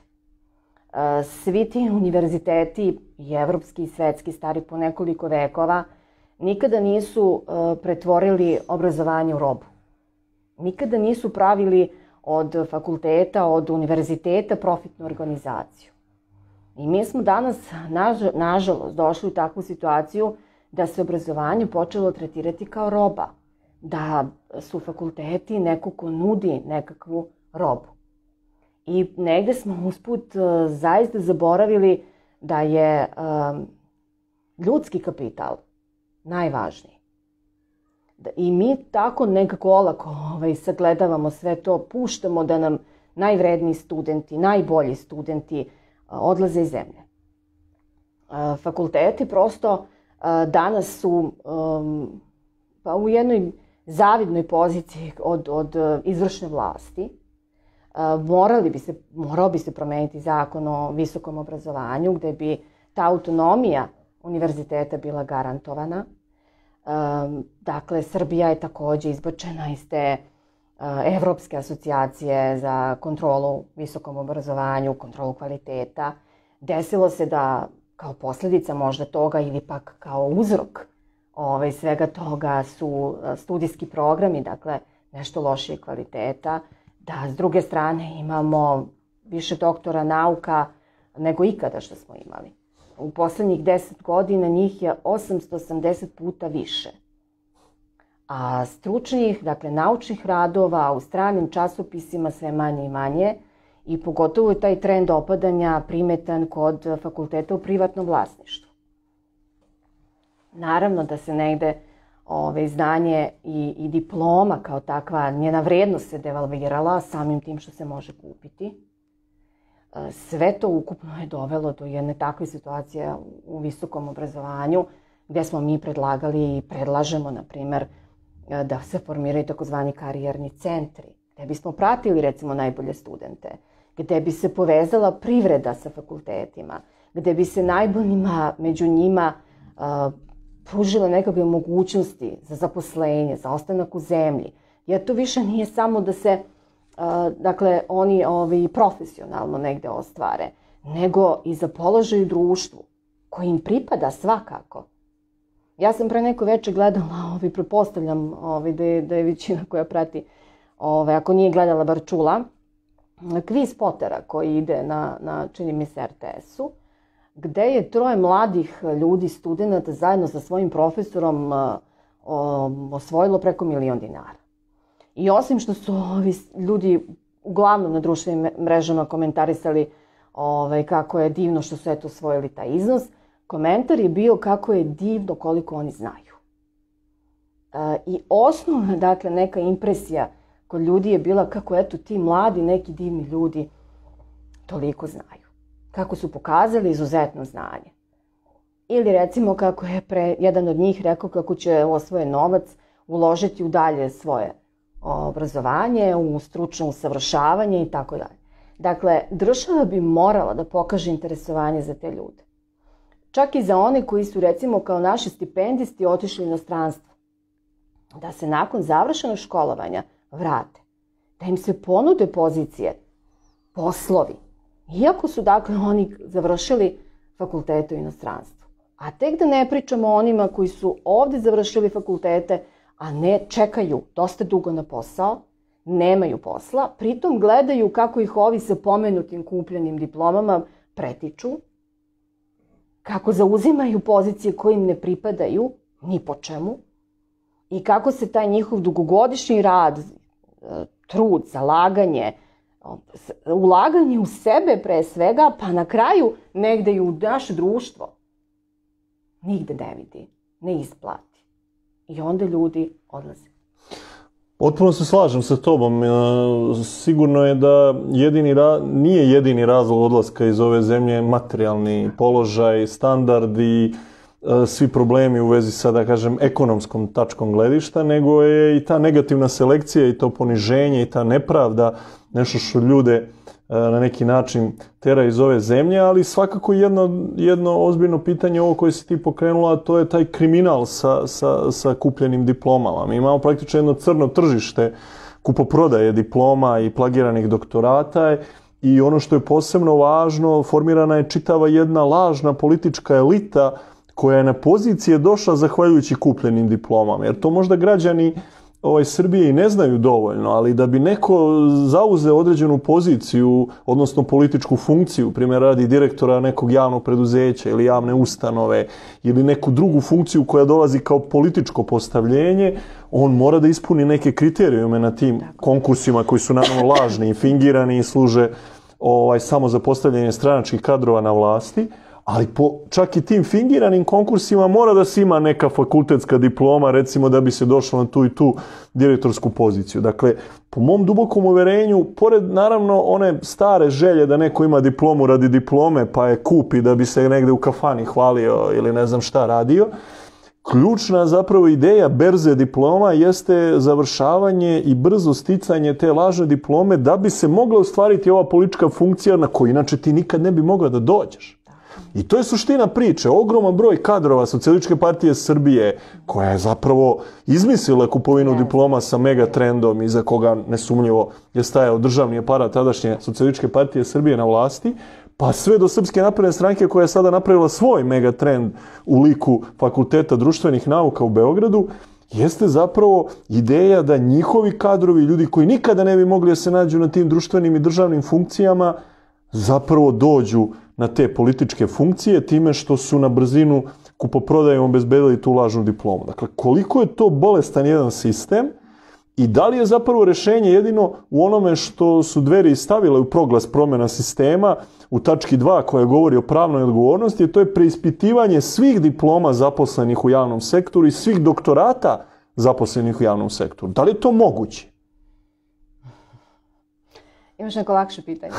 Svi ti univerziteti, i evropski i svetski, stari po nekoliko vekova, nikada nisu pretvorili obrazovanje u robu. Nikada nisu pravili od fakulteta, od univerziteta profitnu organizaciju. I mi smo danas, nažalost, došli u takvu situaciju da se obrazovanje počelo tretirati kao roba. Da su fakulteti neko ko nudi nekakvu robu. I negde smo usput zaista zaboravili da je ljudski kapital najvažniji. I mi tako nekako olako sagledavamo sve to, puštamo da nam najvredniji studenti, najbolji studenti odlaze iz zemlje. Fakulteti prosto danas su u jednoj zavidnoj poziciji od izvršne vlasti. Morao bi se promeniti zakon o visokom obrazovanju gde bi ta autonomija univerziteta bila garantovana. Dakle, Srbija je takođe izbačena iz te Evropske asocijacije za kontrolu visokom obrazovanju, kontrolu kvaliteta. Desilo se da kao posljedica možda toga ili pak kao uzrok svega toga su studijski programi, dakle nešto lošije kvaliteta, da s druge strane imamo više doktora nauka nego ikada što smo imali. U poslednjih 10 godina njih je 880 puta više. A stručnih, dakle naučnih radova u stranim časopisima sve manje i manje i pogotovo je taj trend opadanja primetan kod fakulteta u privatnom vlasništvu. Naravno da se negde znanje i diploma kao takva, njena vrednost se devalvirala samim tim što se može kupiti. Sve to ukupno je dovelo do jedne takve situacije u visokom obrazovanju gdje smo mi predlagali i predlažemo, na primer, da se formiraju takozvani karijerni centri, gdje bismo pratili recimo najbolje studente, gdje bi se povezala privreda sa fakultetima, gdje bi se najboljima među njima pružile nekakve mogućnosti za zaposlenje, za ostanak u zemlji. Jer to više nije samo da se oni profesionalno negde ostvare, nego i za položaj u društvu, koji im pripada svakako. Ja sam pre neko veče gledala, pretpostavljam da je većina koja prati, ako nije gledala bar čula, kviz Potera koji ide na čini mi se RTS-u, gde je 3 mladih ljudi, studenta, zajedno sa svojim profesorom osvojilo preko $1.000.000. I osim što su ovi ljudi uglavnom na društvenim mrežama komentarisali kako je divno što su osvojili taj iznos, komentar je bio kako je divno koliko oni znaju. I osnovna, dakle, neka impresija kod ljudi je bila kako ti mladi, neki divni ljudi toliko znaju. Kako su pokazali izuzetno znanje. Ili recimo kako je jedan od njih rekao kako će osvojen novac uložiti u dalje svoje obrazovanje, u stručno usavršavanje i tako dalje. Dakle, država bi morala da pokaže interesovanje za te ljude. Čak i za one koji su recimo kao naši stipendisti otišli u inostranstvo. Da se nakon završenog školovanja vrate. Da im se ponude pozicije, poslovi. Iako su dakle oni završili fakultete u inostranstvu. A tek da ne pričamo o onima koji su ovde završili fakultete, a ne čekaju dosta dugo na posao, nemaju posla, pritom gledaju kako ih ovi sa pomenutim kupljenim diplomama pretiču, kako zauzimaju pozicije koje im ne pripadaju, ni po čemu, i kako se taj njihov dugogodišnji rad, trud, zalaganje, ulaganje u sebe pre svega, pa na kraju negde i u naše društvo, nigde ne vidi, ne isplati. I onda ljudi odlaze. Potpuno se slažem sa tobom. Sigurno je da nije jedini razlog odlaska iz ove zemlje materijalni položaj, standard i svi problemi u vezi sa, da kažem, ekonomskom tačkom gledišta, nego je i ta negativna selekcija i to poniženje i ta nepravda nešto što ljude na neki način tera iz ove zemlje, ali svakako jedno ozbiljno pitanje ovo koje si ti pokrenula, to je taj kriminal sa kupljenim diplomama. Mi imamo praktično jedno crno tržište kupoprodaje diploma i plagiranih doktorata i ono što je posebno važno, formirana je čitava jedna lažna politička elita koja je na pozicije došla zahvaljujući kupljenim diplomama. Jer to možda građani Srbije i ne znaju dovoljno, ali da bi neko zauzeo određenu poziciju, odnosno političku funkciju, primjer radi direktora nekog javnog preduzeća ili javne ustanove ili neku drugu funkciju koja dolazi kao političko postavljenje, on mora da ispuni neke kriterijume na tim konkursima koji su naravno lažni i fingirani i služe samo za postavljanje stranačkih kadrova na vlasti. Ali čak i tim fingiranim konkursima mora da se ima neka fakultetska diploma, recimo da bi se došlo na tu i tu direktorsku poziciju. Dakle, po mom dubokom uverenju, pored naravno one stare želje da neko ima diplomu radi diplome pa je kupi da bi se negde u kafani hvalio ili ne znam šta radio, ključna zapravo ideja berze diploma jeste završavanje i brzo sticanje te lažne diplome da bi se mogla ostvariti ova politička funkcija na koju inače ti nikad ne bi mogla da dođeš. I to je suština priče. Ogroman broj kadrova Socijalističke partije Srbije, koja je zapravo izmislila kupovinu diploma sa megatrendom iza koga nesumnjivo je stajao državni aparat tadašnje Socijalističke partije Srbije na vlasti, pa sve do Srpske napredne stranke koja je sada napravila svoj megatrend u liku Fakulteta društvenih nauka u Beogradu, jeste zapravo ideja da njihovi kadrovi, ljudi koji nikada ne bi mogli da se nađu na tim društvenim i državnim funkcijama, zapravo dođu na te političke funkcije time što su na brzinu kupoprodajom obezbedili tu lažnu diplomu. Dakle, koliko je to bolestan jedan sistem i da li je zapravo rešenje jedino u onome što su Dveri stavile u proglas promjena sistema u tački 2 koja govori o pravnoj odgovornosti, a to je preispitivanje svih diploma zaposlenih u javnom sektoru i svih doktorata zaposlenih u javnom sektoru. Da li je to moguće? Imaš neko lakše pitanje?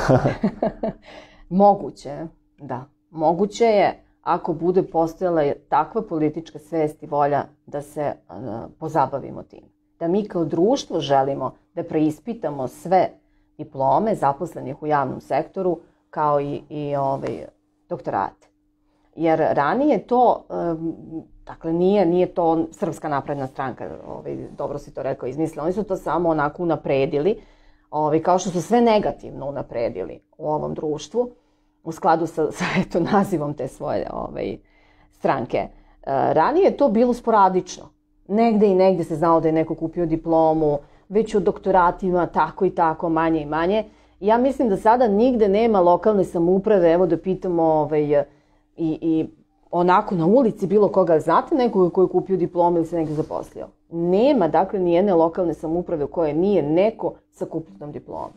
Moguće, da. Moguće je ako bude postojala takva politička svest i volja da se pozabavimo tim. Da mi kao društvo želimo da preispitamo sve diplome zaposlenih u javnom sektoru kao i doktorate. Jer ranije to, dakle nije to Srpska napredna stranka, dobro si to rekao, izmislili. Oni su to samo onako unapredili, kao što su sve negativno unapredili u ovom društvu, u skladu sa nazivom te svoje stranke. Ranije je to bilo sporadično. Negde i negde se znalo da je neko kupio diplomu, već o doktoratima, tako i tako, manje i manje. Ja mislim da sada nigde nema lokalne samouprave, evo da pitamo i onako na ulici bilo koga, znate nekoga koji je kupio diplomu ili se negde zaposlio? Nema, dakle, ni jedne lokalne samouprave u kojoj nije neko sa kupljenom diplomom.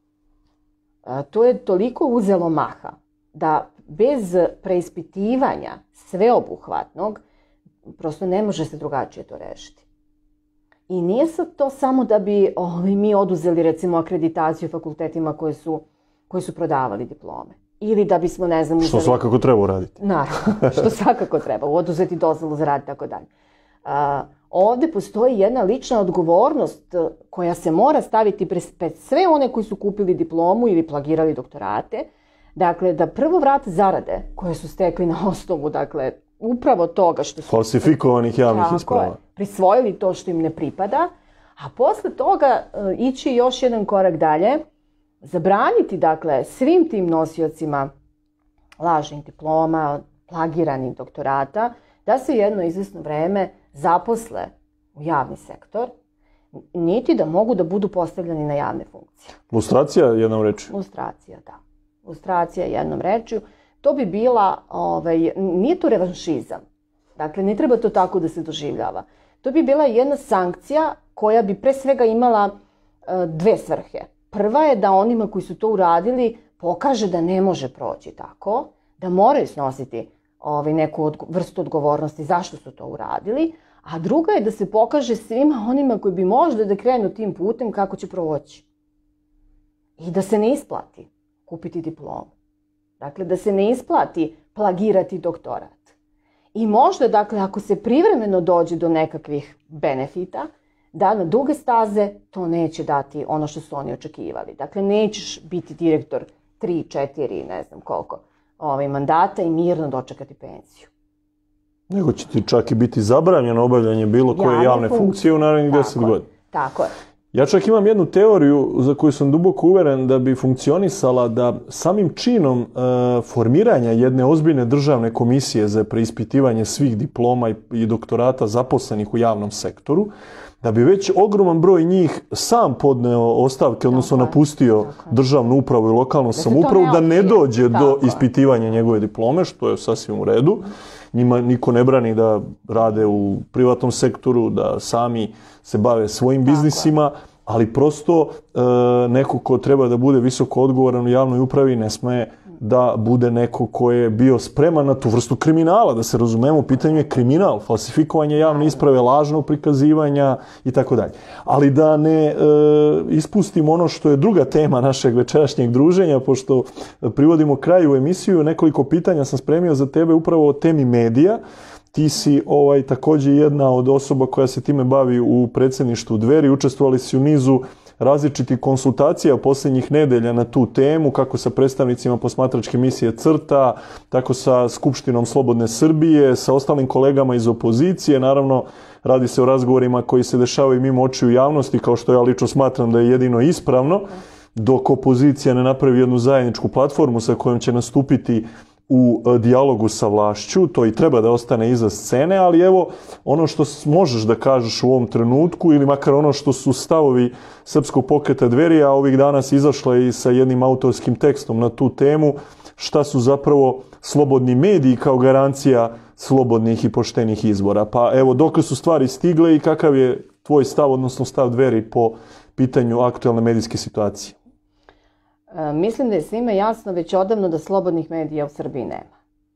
To je toliko uzelo maha da bez preispitivanja sveobuhvatnog prosto ne može se drugačije to rešiti. I nije sad to samo da bi mi oduzeli recimo akreditaciju fakultetima koji su prodavali diplome. Ili da bismo, ne znam... Što svakako treba uraditi. Naravno, što svakako treba. Oduzeti dozvolu za rad i tako dalje. Ovde postoji jedna lična odgovornost koja se mora staviti pred sve one koji su kupili diplomu ili plagirali doktorate. Dakle, da prvo vrate zarade koje su stekli na osnovu, dakle, upravo toga što su... Falsifikovanih javnih isprava. Prisvojili to što im ne pripada, a posle toga ići još jedan korak dalje, zabraniti, dakle, svim tim nosiocima lažnih diploma, plagiranih doktorata, da se jedno izvesno vreme zaposle u javni sektor, niti da mogu da budu postavljeni na javne funkcije. Lustracija jednom rečju? Lustracija, da. Lustracija jednom rečju. To bi bila, nije to revanšizam. Dakle, ne treba to tako da se doživljava. To bi bila jedna sankcija koja bi pre svega imala dve svrhe. Prva je da onima koji su to uradili pokaže da ne može proći tako, da moraju snositi neku vrstu odgovornosti zašto su to uradili, a druga je da se pokaže svima onima koji bi možda da krenu tim putem kako će proći. I da se ne isplati kupiti diplomu. Dakle, da se ne isplati plagirati doktorat. I možda, dakle, ako se privremeno dođe do nekakvih benefita, da na duge staze to neće dati ono što su oni očekivali. Dakle, nećeš biti direktor 3, 4, ne znam koliko mandata i mirno dočekati penziju. Nego će ti čak i biti zabranjeno obavljanje bilo koje javne funkcije u narednih 10 godina. Tako je. Ja čak imam jednu teoriju za koju sam duboko uveren da bi funkcionisala da samim činom formiranja jedne ozbiljne državne komisije za preispitivanje svih diploma i doktorata zaposlenih u javnom sektoru, da bi već ogroman broj njih sam podneo ostavke, odnosno napustio državnu upravu i lokalnu samoupravu, da ne dođe do ispitivanja njegove diplome, što je sasvim u redu. Njima niko ne brani da rade u privatnom sektoru, da sami se bave svojim biznisima, ali prosto neko ko treba da bude visoko odgovoran u javnoj upravi ne sme da bude neko ko je bio spreman na tu vrstu kriminala, da se razumemo, u pitanju je kriminal, falsifikovanje javne isprave, lažno prikazivanja i tako dalje. Ali da ne ispustimo ono što je druga tema našeg večerašnjeg druženja, pošto privodimo kraju emisiju, nekoliko pitanja sam spremio za tebe upravo o temi medija. Ti si također jedna od osoba koja se time bavi u predsjedništvu Dveri, učestvovali si u nizu različitih konsultacija posljednjih nedelja na tu temu, kako sa predstavnicima posmatračke misije CRTA, tako sa Skupštinom Slobodne Srbije, sa ostalim kolegama iz opozicije. Naravno, radi se o razgovorima koji se dešavaju mimo očiju javnosti, kao što ja lično smatram da je jedino ispravno. dok opozicija ne napravi jednu zajedničku platformu sa kojom će nastupiti u dijalogu sa vlašću, to i treba da ostane iza scene, ali evo ono što možeš da kažeš u ovom trenutku ili makar ono što su stavovi Srpskog pokreta Dveri, a ovih danas izašla i sa jednim autorskim tekstom na tu temu, šta su zapravo slobodni mediji kao garancija slobodnih i poštenih izbora. Pa evo, dokle su stvari stigle i kakav je tvoj stav, odnosno stav Dveri po pitanju aktualne medijske situacije? Mislim da je svima jasno već odavno da slobodnih medija u Srbiji nema.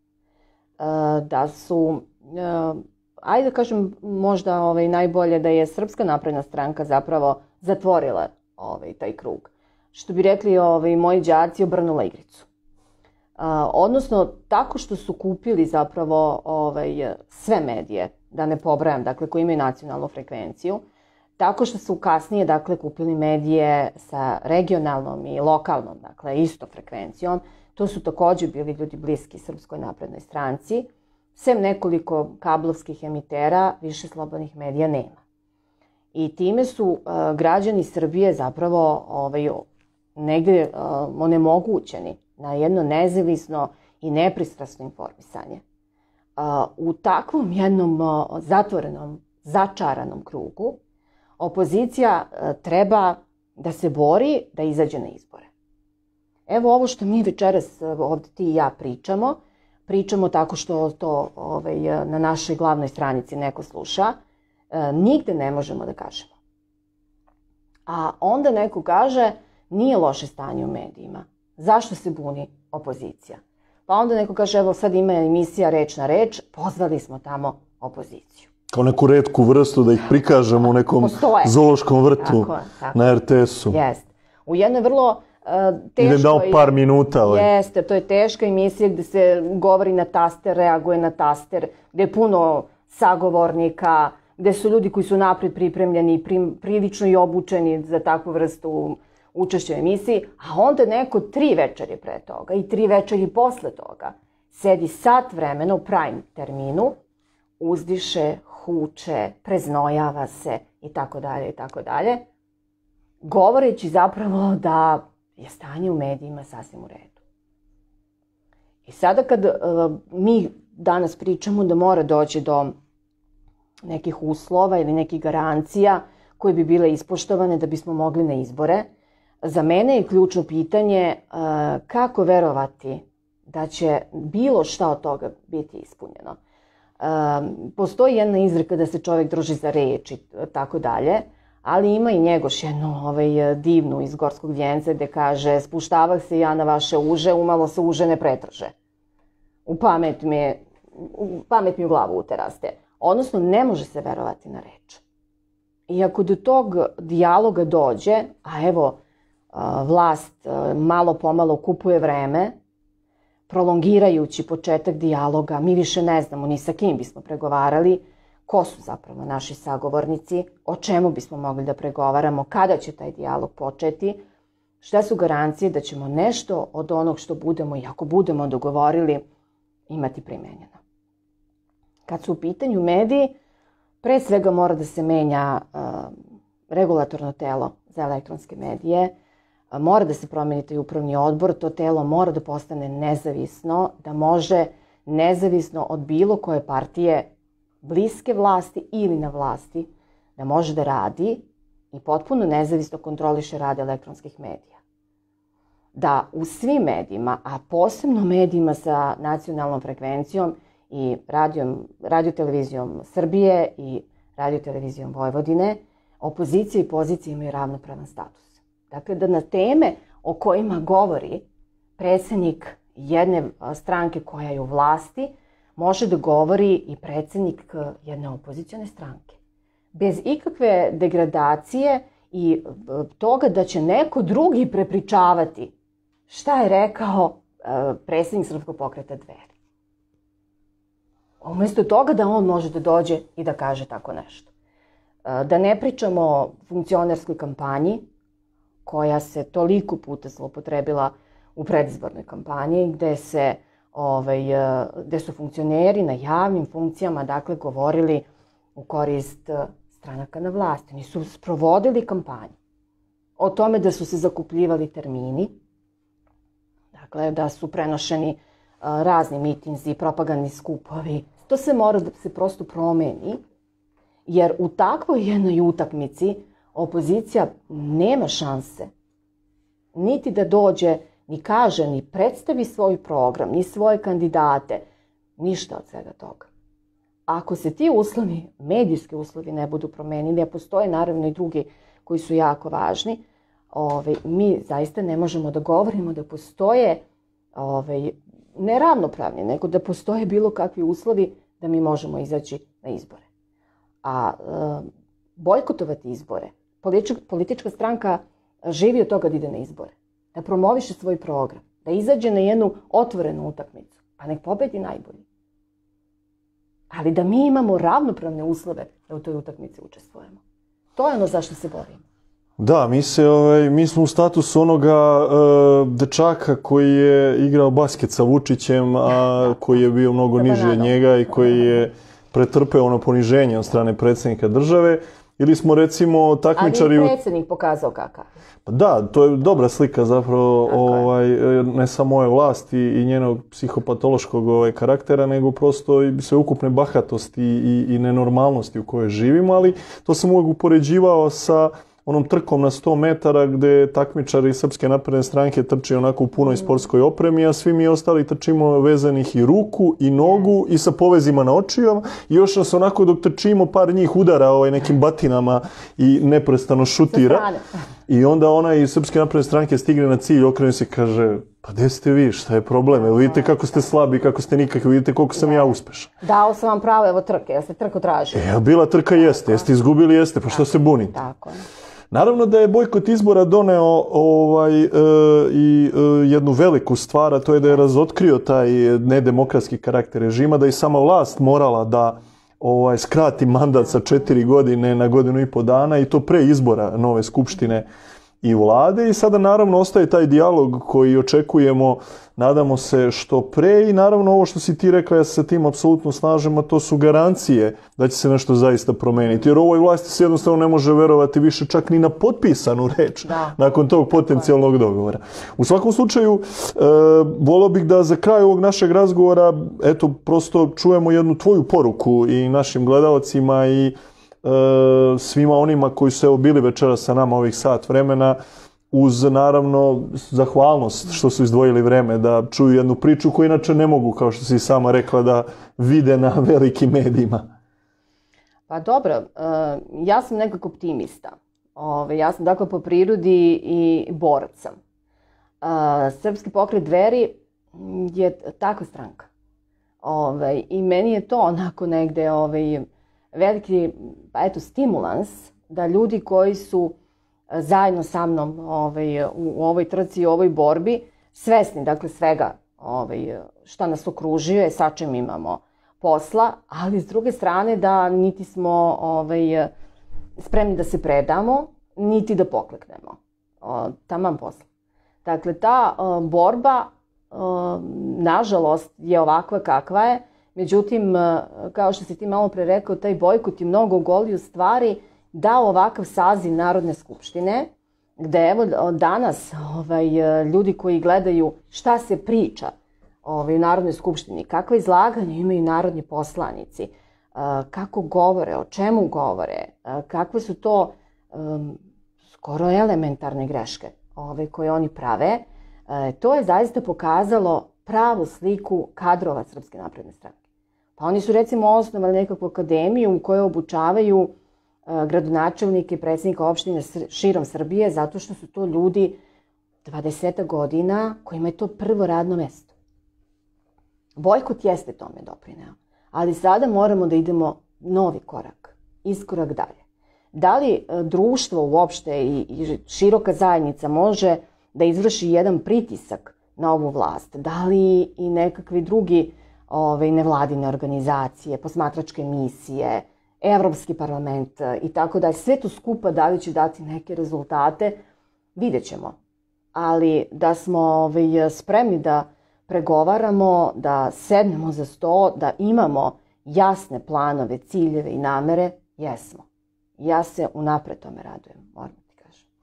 Da su, ajde da kažem možda najbolje da je Srpska napredna stranka zapravo zatvorila taj krug. Što bi rekli moji đaci, obrnula igricu. Odnosno, tako što su kupili zapravo sve medije, da ne pobrajam, dakle, koji imaju nacionalnu frekvenciju, tako što su kasnije, dakle, kupili medije sa regionalnom i lokalnom, dakle, isto frekvencijom. To su takođe bili ljudi bliski Srpskoj naprednoj stranci. Sem nekoliko kablovskih emitera, više slobodnih medija nema. I time su građani Srbije zapravo negde onemogućeni na jedno nezavisno i nepristrasno informisanje. U takvom jednom zatvorenom, začaranom krugu, opozicija treba da se bori da izađe na izbore. Evo ovo što mi večeras ovdje ti i ja pričamo tako što to na našoj glavnoj stranici neko sluša, nigde ne možemo da kažemo. A onda neko kaže, nije loše stanje u medijima. Zašto se buni opozicija? Pa onda neko kaže, evo sad ima emisija Reč na reč, pozvali smo tamo opoziciju. Kao neku retku vrstu da ih prikažemo u nekom zoološkom vrtu na RTS-u. Jeste. U jednoj vrlo teškoj... Idem dao par minuta. Jeste, to je teška emisija gde se govori na taster, reaguje na taster, gde je puno sagovornika, gde su ljudi koji su napred pripremljeni, prilično i obučeni za takvu vrstu učešća u emisiji, a onda neko 3 večeri pre toga i 3 večeri posle toga sedi sat vremena u prime terminu, uzdiše, huče, preznojava se i tako dalje, govoreći zapravo da je stanje u medijima sasvim u redu. I sada kad mi danas pričamo da mora doći do nekih uslova ili nekih garancija koje bi bile ispoštovane da bismo mogli na izbore, za mene je ključno pitanje kako verovati da će bilo šta od toga biti ispunjeno. Postoji jedna izreka da se čovjek drži za reč i tako dalje, ali ima i Njegoš jednu divnu iz Gorskog Vjenca gde kaže spuštavah se ja na vaše uže, umalo se uže ne pretrže. U pamet mi u glavu uteraste. Odnosno, ne može se verovati na reč. I ako do tog dijaloga dođe, a evo, vlast malo pomalo kupuje vreme, prolongirajući početak dijaloga, mi više ne znamo ni sa kim bismo pregovarali, ko su zapravo naši sagovornici, o čemu bismo mogli da pregovaramo, kada će taj dijalog početi, šta su garancije da ćemo nešto od onog što budemo i ako budemo dogovorili imati primenjeno. Kad su u pitanju mediji, pre svega mora da se menja regulatorno telo za elektronske medije, mora da se promeni taj upravni odbor, to telo mora da postane nezavisno, da može nezavisno od bilo koje partije bliske vlasti ili na vlasti, da može da radi i potpuno nezavisno kontroliše rad elektronskih medija. Da u svim medijima, a posebno medijima sa nacionalnom frekvencijom i radiotelevizijom Srbije i radiotelevizijom Vojvodine, opozicija i pozicija imaju ravnopravan status. Dakle, da na teme o kojima govori predsjednik jedne stranke koja je u vlasti, može da govori i predsjednik jedne opozicione stranke. Bez ikakve degradacije i toga da će neko drugi prepričavati šta je rekao predsjednik Srpskog pokreta Dveri. Umesto toga da on može da dođe i da kaže tako nešto. Da ne pričamo o funkcionerskoj kampanji, koja se toliko puta zloupotrebila u predizbornoj kampanji, gde su funkcioneri na javnim funkcijama, dakle, govorili u korist stranaka na vlasti. Nisu sprovodili kampanju. o tome da su se zakupljivali termini, dakle da su prenošeni razni mitinzi, propagandni skupovi. To se mora da se prosto promeni, jer u takvoj jednoj utakmici opozicija nema šanse niti da dođe, ni kaže, ni predstavi svoj program, ni svoje kandidate, ništa od svega toga. Ako se ti uslovi, medijski uslovi ne budu promenili, a postoje naravno i drugi koji su jako važni, mi zaista ne možemo da govorimo da postoje ne ravnopravni, nego da postoje bilo kakvi uslovi da mi možemo izaći na izbore. A bojkotovati izbore, politička stranka živi od toga da ide na izbore, da promoviše svoj program, da izađe na jednu otvorenu utakmicu, pa nek pobedi najbolji. Ali da mi imamo ravnopravne uslove da u toj utakmici učestvujemo. To je ono zašto se borimo. Da, mi smo u statusu onoga dečaka koji je igrao basket sa Vučićem, a koji je bio mnogo niži od njega i koji je pretrpeo ono poniženje od strane predsjednika države. Ili smo recimo takmičari... Ali i predsjednik pokazao kakav. Da, to je dobra slika zapravo ne samo ove vlasti i njenog psihopatološkog karaktera, nego prosto i sveukupne bahatosti i nenormalnosti u kojoj živimo, ali to sam uvijek upoređivao sa onom trkom na 100 metara gdje takmičari Srpske napredne stranke trče onako u punoj sportskoj opremi, a svi mi ostali trčimo vezanih i ruku i nogu i sa povezima na očijama i još nas onako dok trčimo par njih udara nekim batinama i neprestano šutira. I onda ona iz Srpske napredne stranke stigne na cilj, okrene se i kaže: pa gdje ste vi, šta je problem? Evo vidite kako ste slabi, kako ste nikakvi, vidite koliko sam ja uspešan. Dao sam vam pravo, evo trke, jeste trku tražili? Bila trka jeste, jeste izgubili jeste, pa što se bunite? Tako je. Naravno da je bojkot izbora doneo i jednu veliku stvar, a to je da je razotkrio taj nedemokratski karakter režima, da je sama vlast morala da skrati mandat sa 4 godine na 1,5 dana i to pre izbora nove skupštine i vlade. I sada naravno ostaje taj dijalog koji očekujemo, nadamo se, što pre, i naravno ovo što si ti rekla, ja se sa tim apsolutno slažem, a to su garancije da će se nešto zaista promeniti. Jer ovoj vlasti se jednostavno ne može verovati više čak ni na potpisanu reč nakon tog potencijalnog dogovora. U svakom slučaju, volio bih da za kraj ovog našeg razgovora prosto čujemo jednu tvoju poruku i našim gledaocima i svima onima koji su bili večeras sa nama ovih sat vremena, uz naravno zahvalnost što su izdvojili vreme da čuju jednu priču koju inače ne mogu, kao što si sama rekla, da vide na velikim medijima. Pa dobro, ja sam nekako optimista. Ja sam dakle po prirodi i borac sam. Srpski pokret Dveri je takva stranka. I meni je to onako negde veliki stimulans da ljudi koji su zajedno sa mnom u ovoj trci i ovoj borbi, svesni dakle svega šta nas okružuje, sa čim imamo posla, ali s druge strane da niti smo spremni da se predamo, niti da pokleknemo. Taman posla. Dakle, ta borba, nažalost, je ovakva kakva je. Međutim, kao što si ti malo pre rekao, taj bojkot je mnogo ogolio stvari, dao ovakav saziv Narodne skupštine, gde evo danas ljudi koji gledaju šta se priča u Narodnoj skupštini, kakva izlaganja imaju narodni poslanici, kako govore, o čemu govore, kakve su to skoro elementarne greške koje oni prave, to je zaista pokazalo pravu sliku kadrova Srpske napredne stranke. Pa oni su recimo osnovali nekakvu akademiju u kojoj obučavaju gradonačelnike i predsjednika opštine širom Srbije, zato što su to ljudi 20 godina kojima je to prvo radno mesto. Bojkot jeste tome doprineo, ali sada moramo da idemo novi korak, iskorak dalje. Da li društvo uopšte i široka zajednica može da izvrši jedan pritisak na ovu vlast? Da li i nekakvi drugi nevladine organizacije, posmatračke misije, Evropski parlament i tako da sve to skupa da li će dati neke rezultate, vidjet ćemo. Ali da smo spremni da pregovaramo, da sednemo za sto, da imamo jasne planove, ciljeve i namere, jesmo. Ja se unapred tome radujem, moram ti kažem.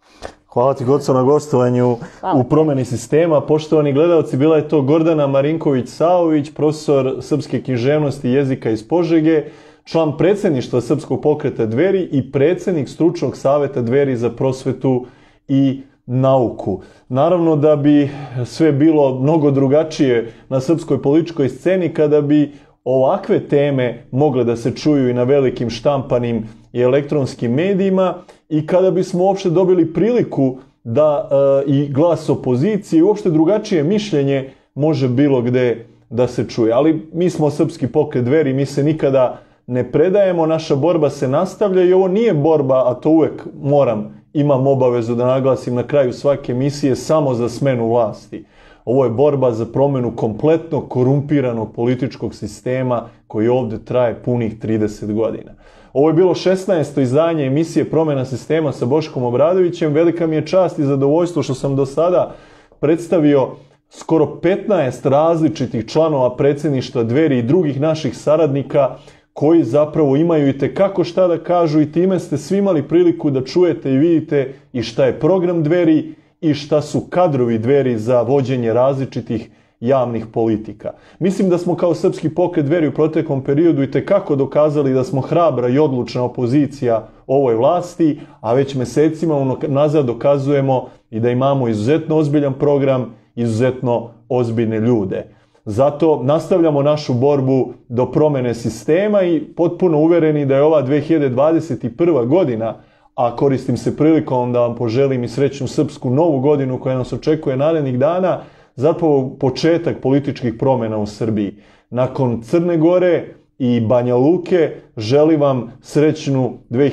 Hvala ti, Goco, na gostovanju u Promeni sistema. Poštovani gledalci, bila je to Gordana Marinković-Saović, profesor srpske književnosti i jezika iz Požege, član predsjedništva Srpskog pokreta Dveri i predsjednik stručnog savjeta Dveri za prosvetu i nauku. Naravno da bi sve bilo mnogo drugačije na srpskoj političkoj sceni kada bi ovakve teme mogle da se čuju i na velikim štampanim i elektronskim medijima i kada bismo uopšte dobili priliku da i glas opozicije i uopšte drugačije mišljenje može bilo gde da se čuje. Ali mi smo Srpski pokret Dveri, mi se nikada ne predajemo, naša borba se nastavlja i ovo nije borba, a to uvek imam obavezu da naglasim na kraju svake emisije, samo za smenu vlasti. Ovo je borba za promjenu kompletno korumpiranog političkog sistema koji ovdje traje punih 30 godina. Ovo je bilo 16. izdanje emisije Promjena sistema sa Boškom Obradovićem. Velika mi je čast i zadovoljstvo što sam do sada predstavio skoro 15 različitih članova predsjedništva Dveri i drugih naših saradnika koji zapravo imaju itekako šta da kažu i time ste svi imali priliku da čujete i vidite i šta je program Dveri i šta su kadrovi Dveri za vođenje različitih javnih politika. Mislim da smo kao Srpski pokret Dveri u proteklom periodu itekako dokazali da smo hrabra i odlučna opozicija ovoj vlasti, a već mesecima nazad dokazujemo i da imamo izuzetno ozbiljan program, izuzetno ozbiljne ljude. Zato nastavljamo našu borbu do promjene sistema i potpuno uvereni da je ova 2021. godina, a koristim se prilikom da vam poželim i srećnu srpsku novu godinu koja nas očekuje narednih dana, zapravo početak političkih promjena u Srbiji. Nakon Crne Gore i Banja Luke želim vam srećnu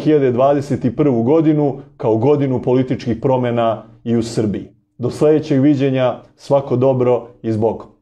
2021. godinu kao godinu političkih promjena i u Srbiji. Do sljedećeg viđenja, svako dobro i s Bogom.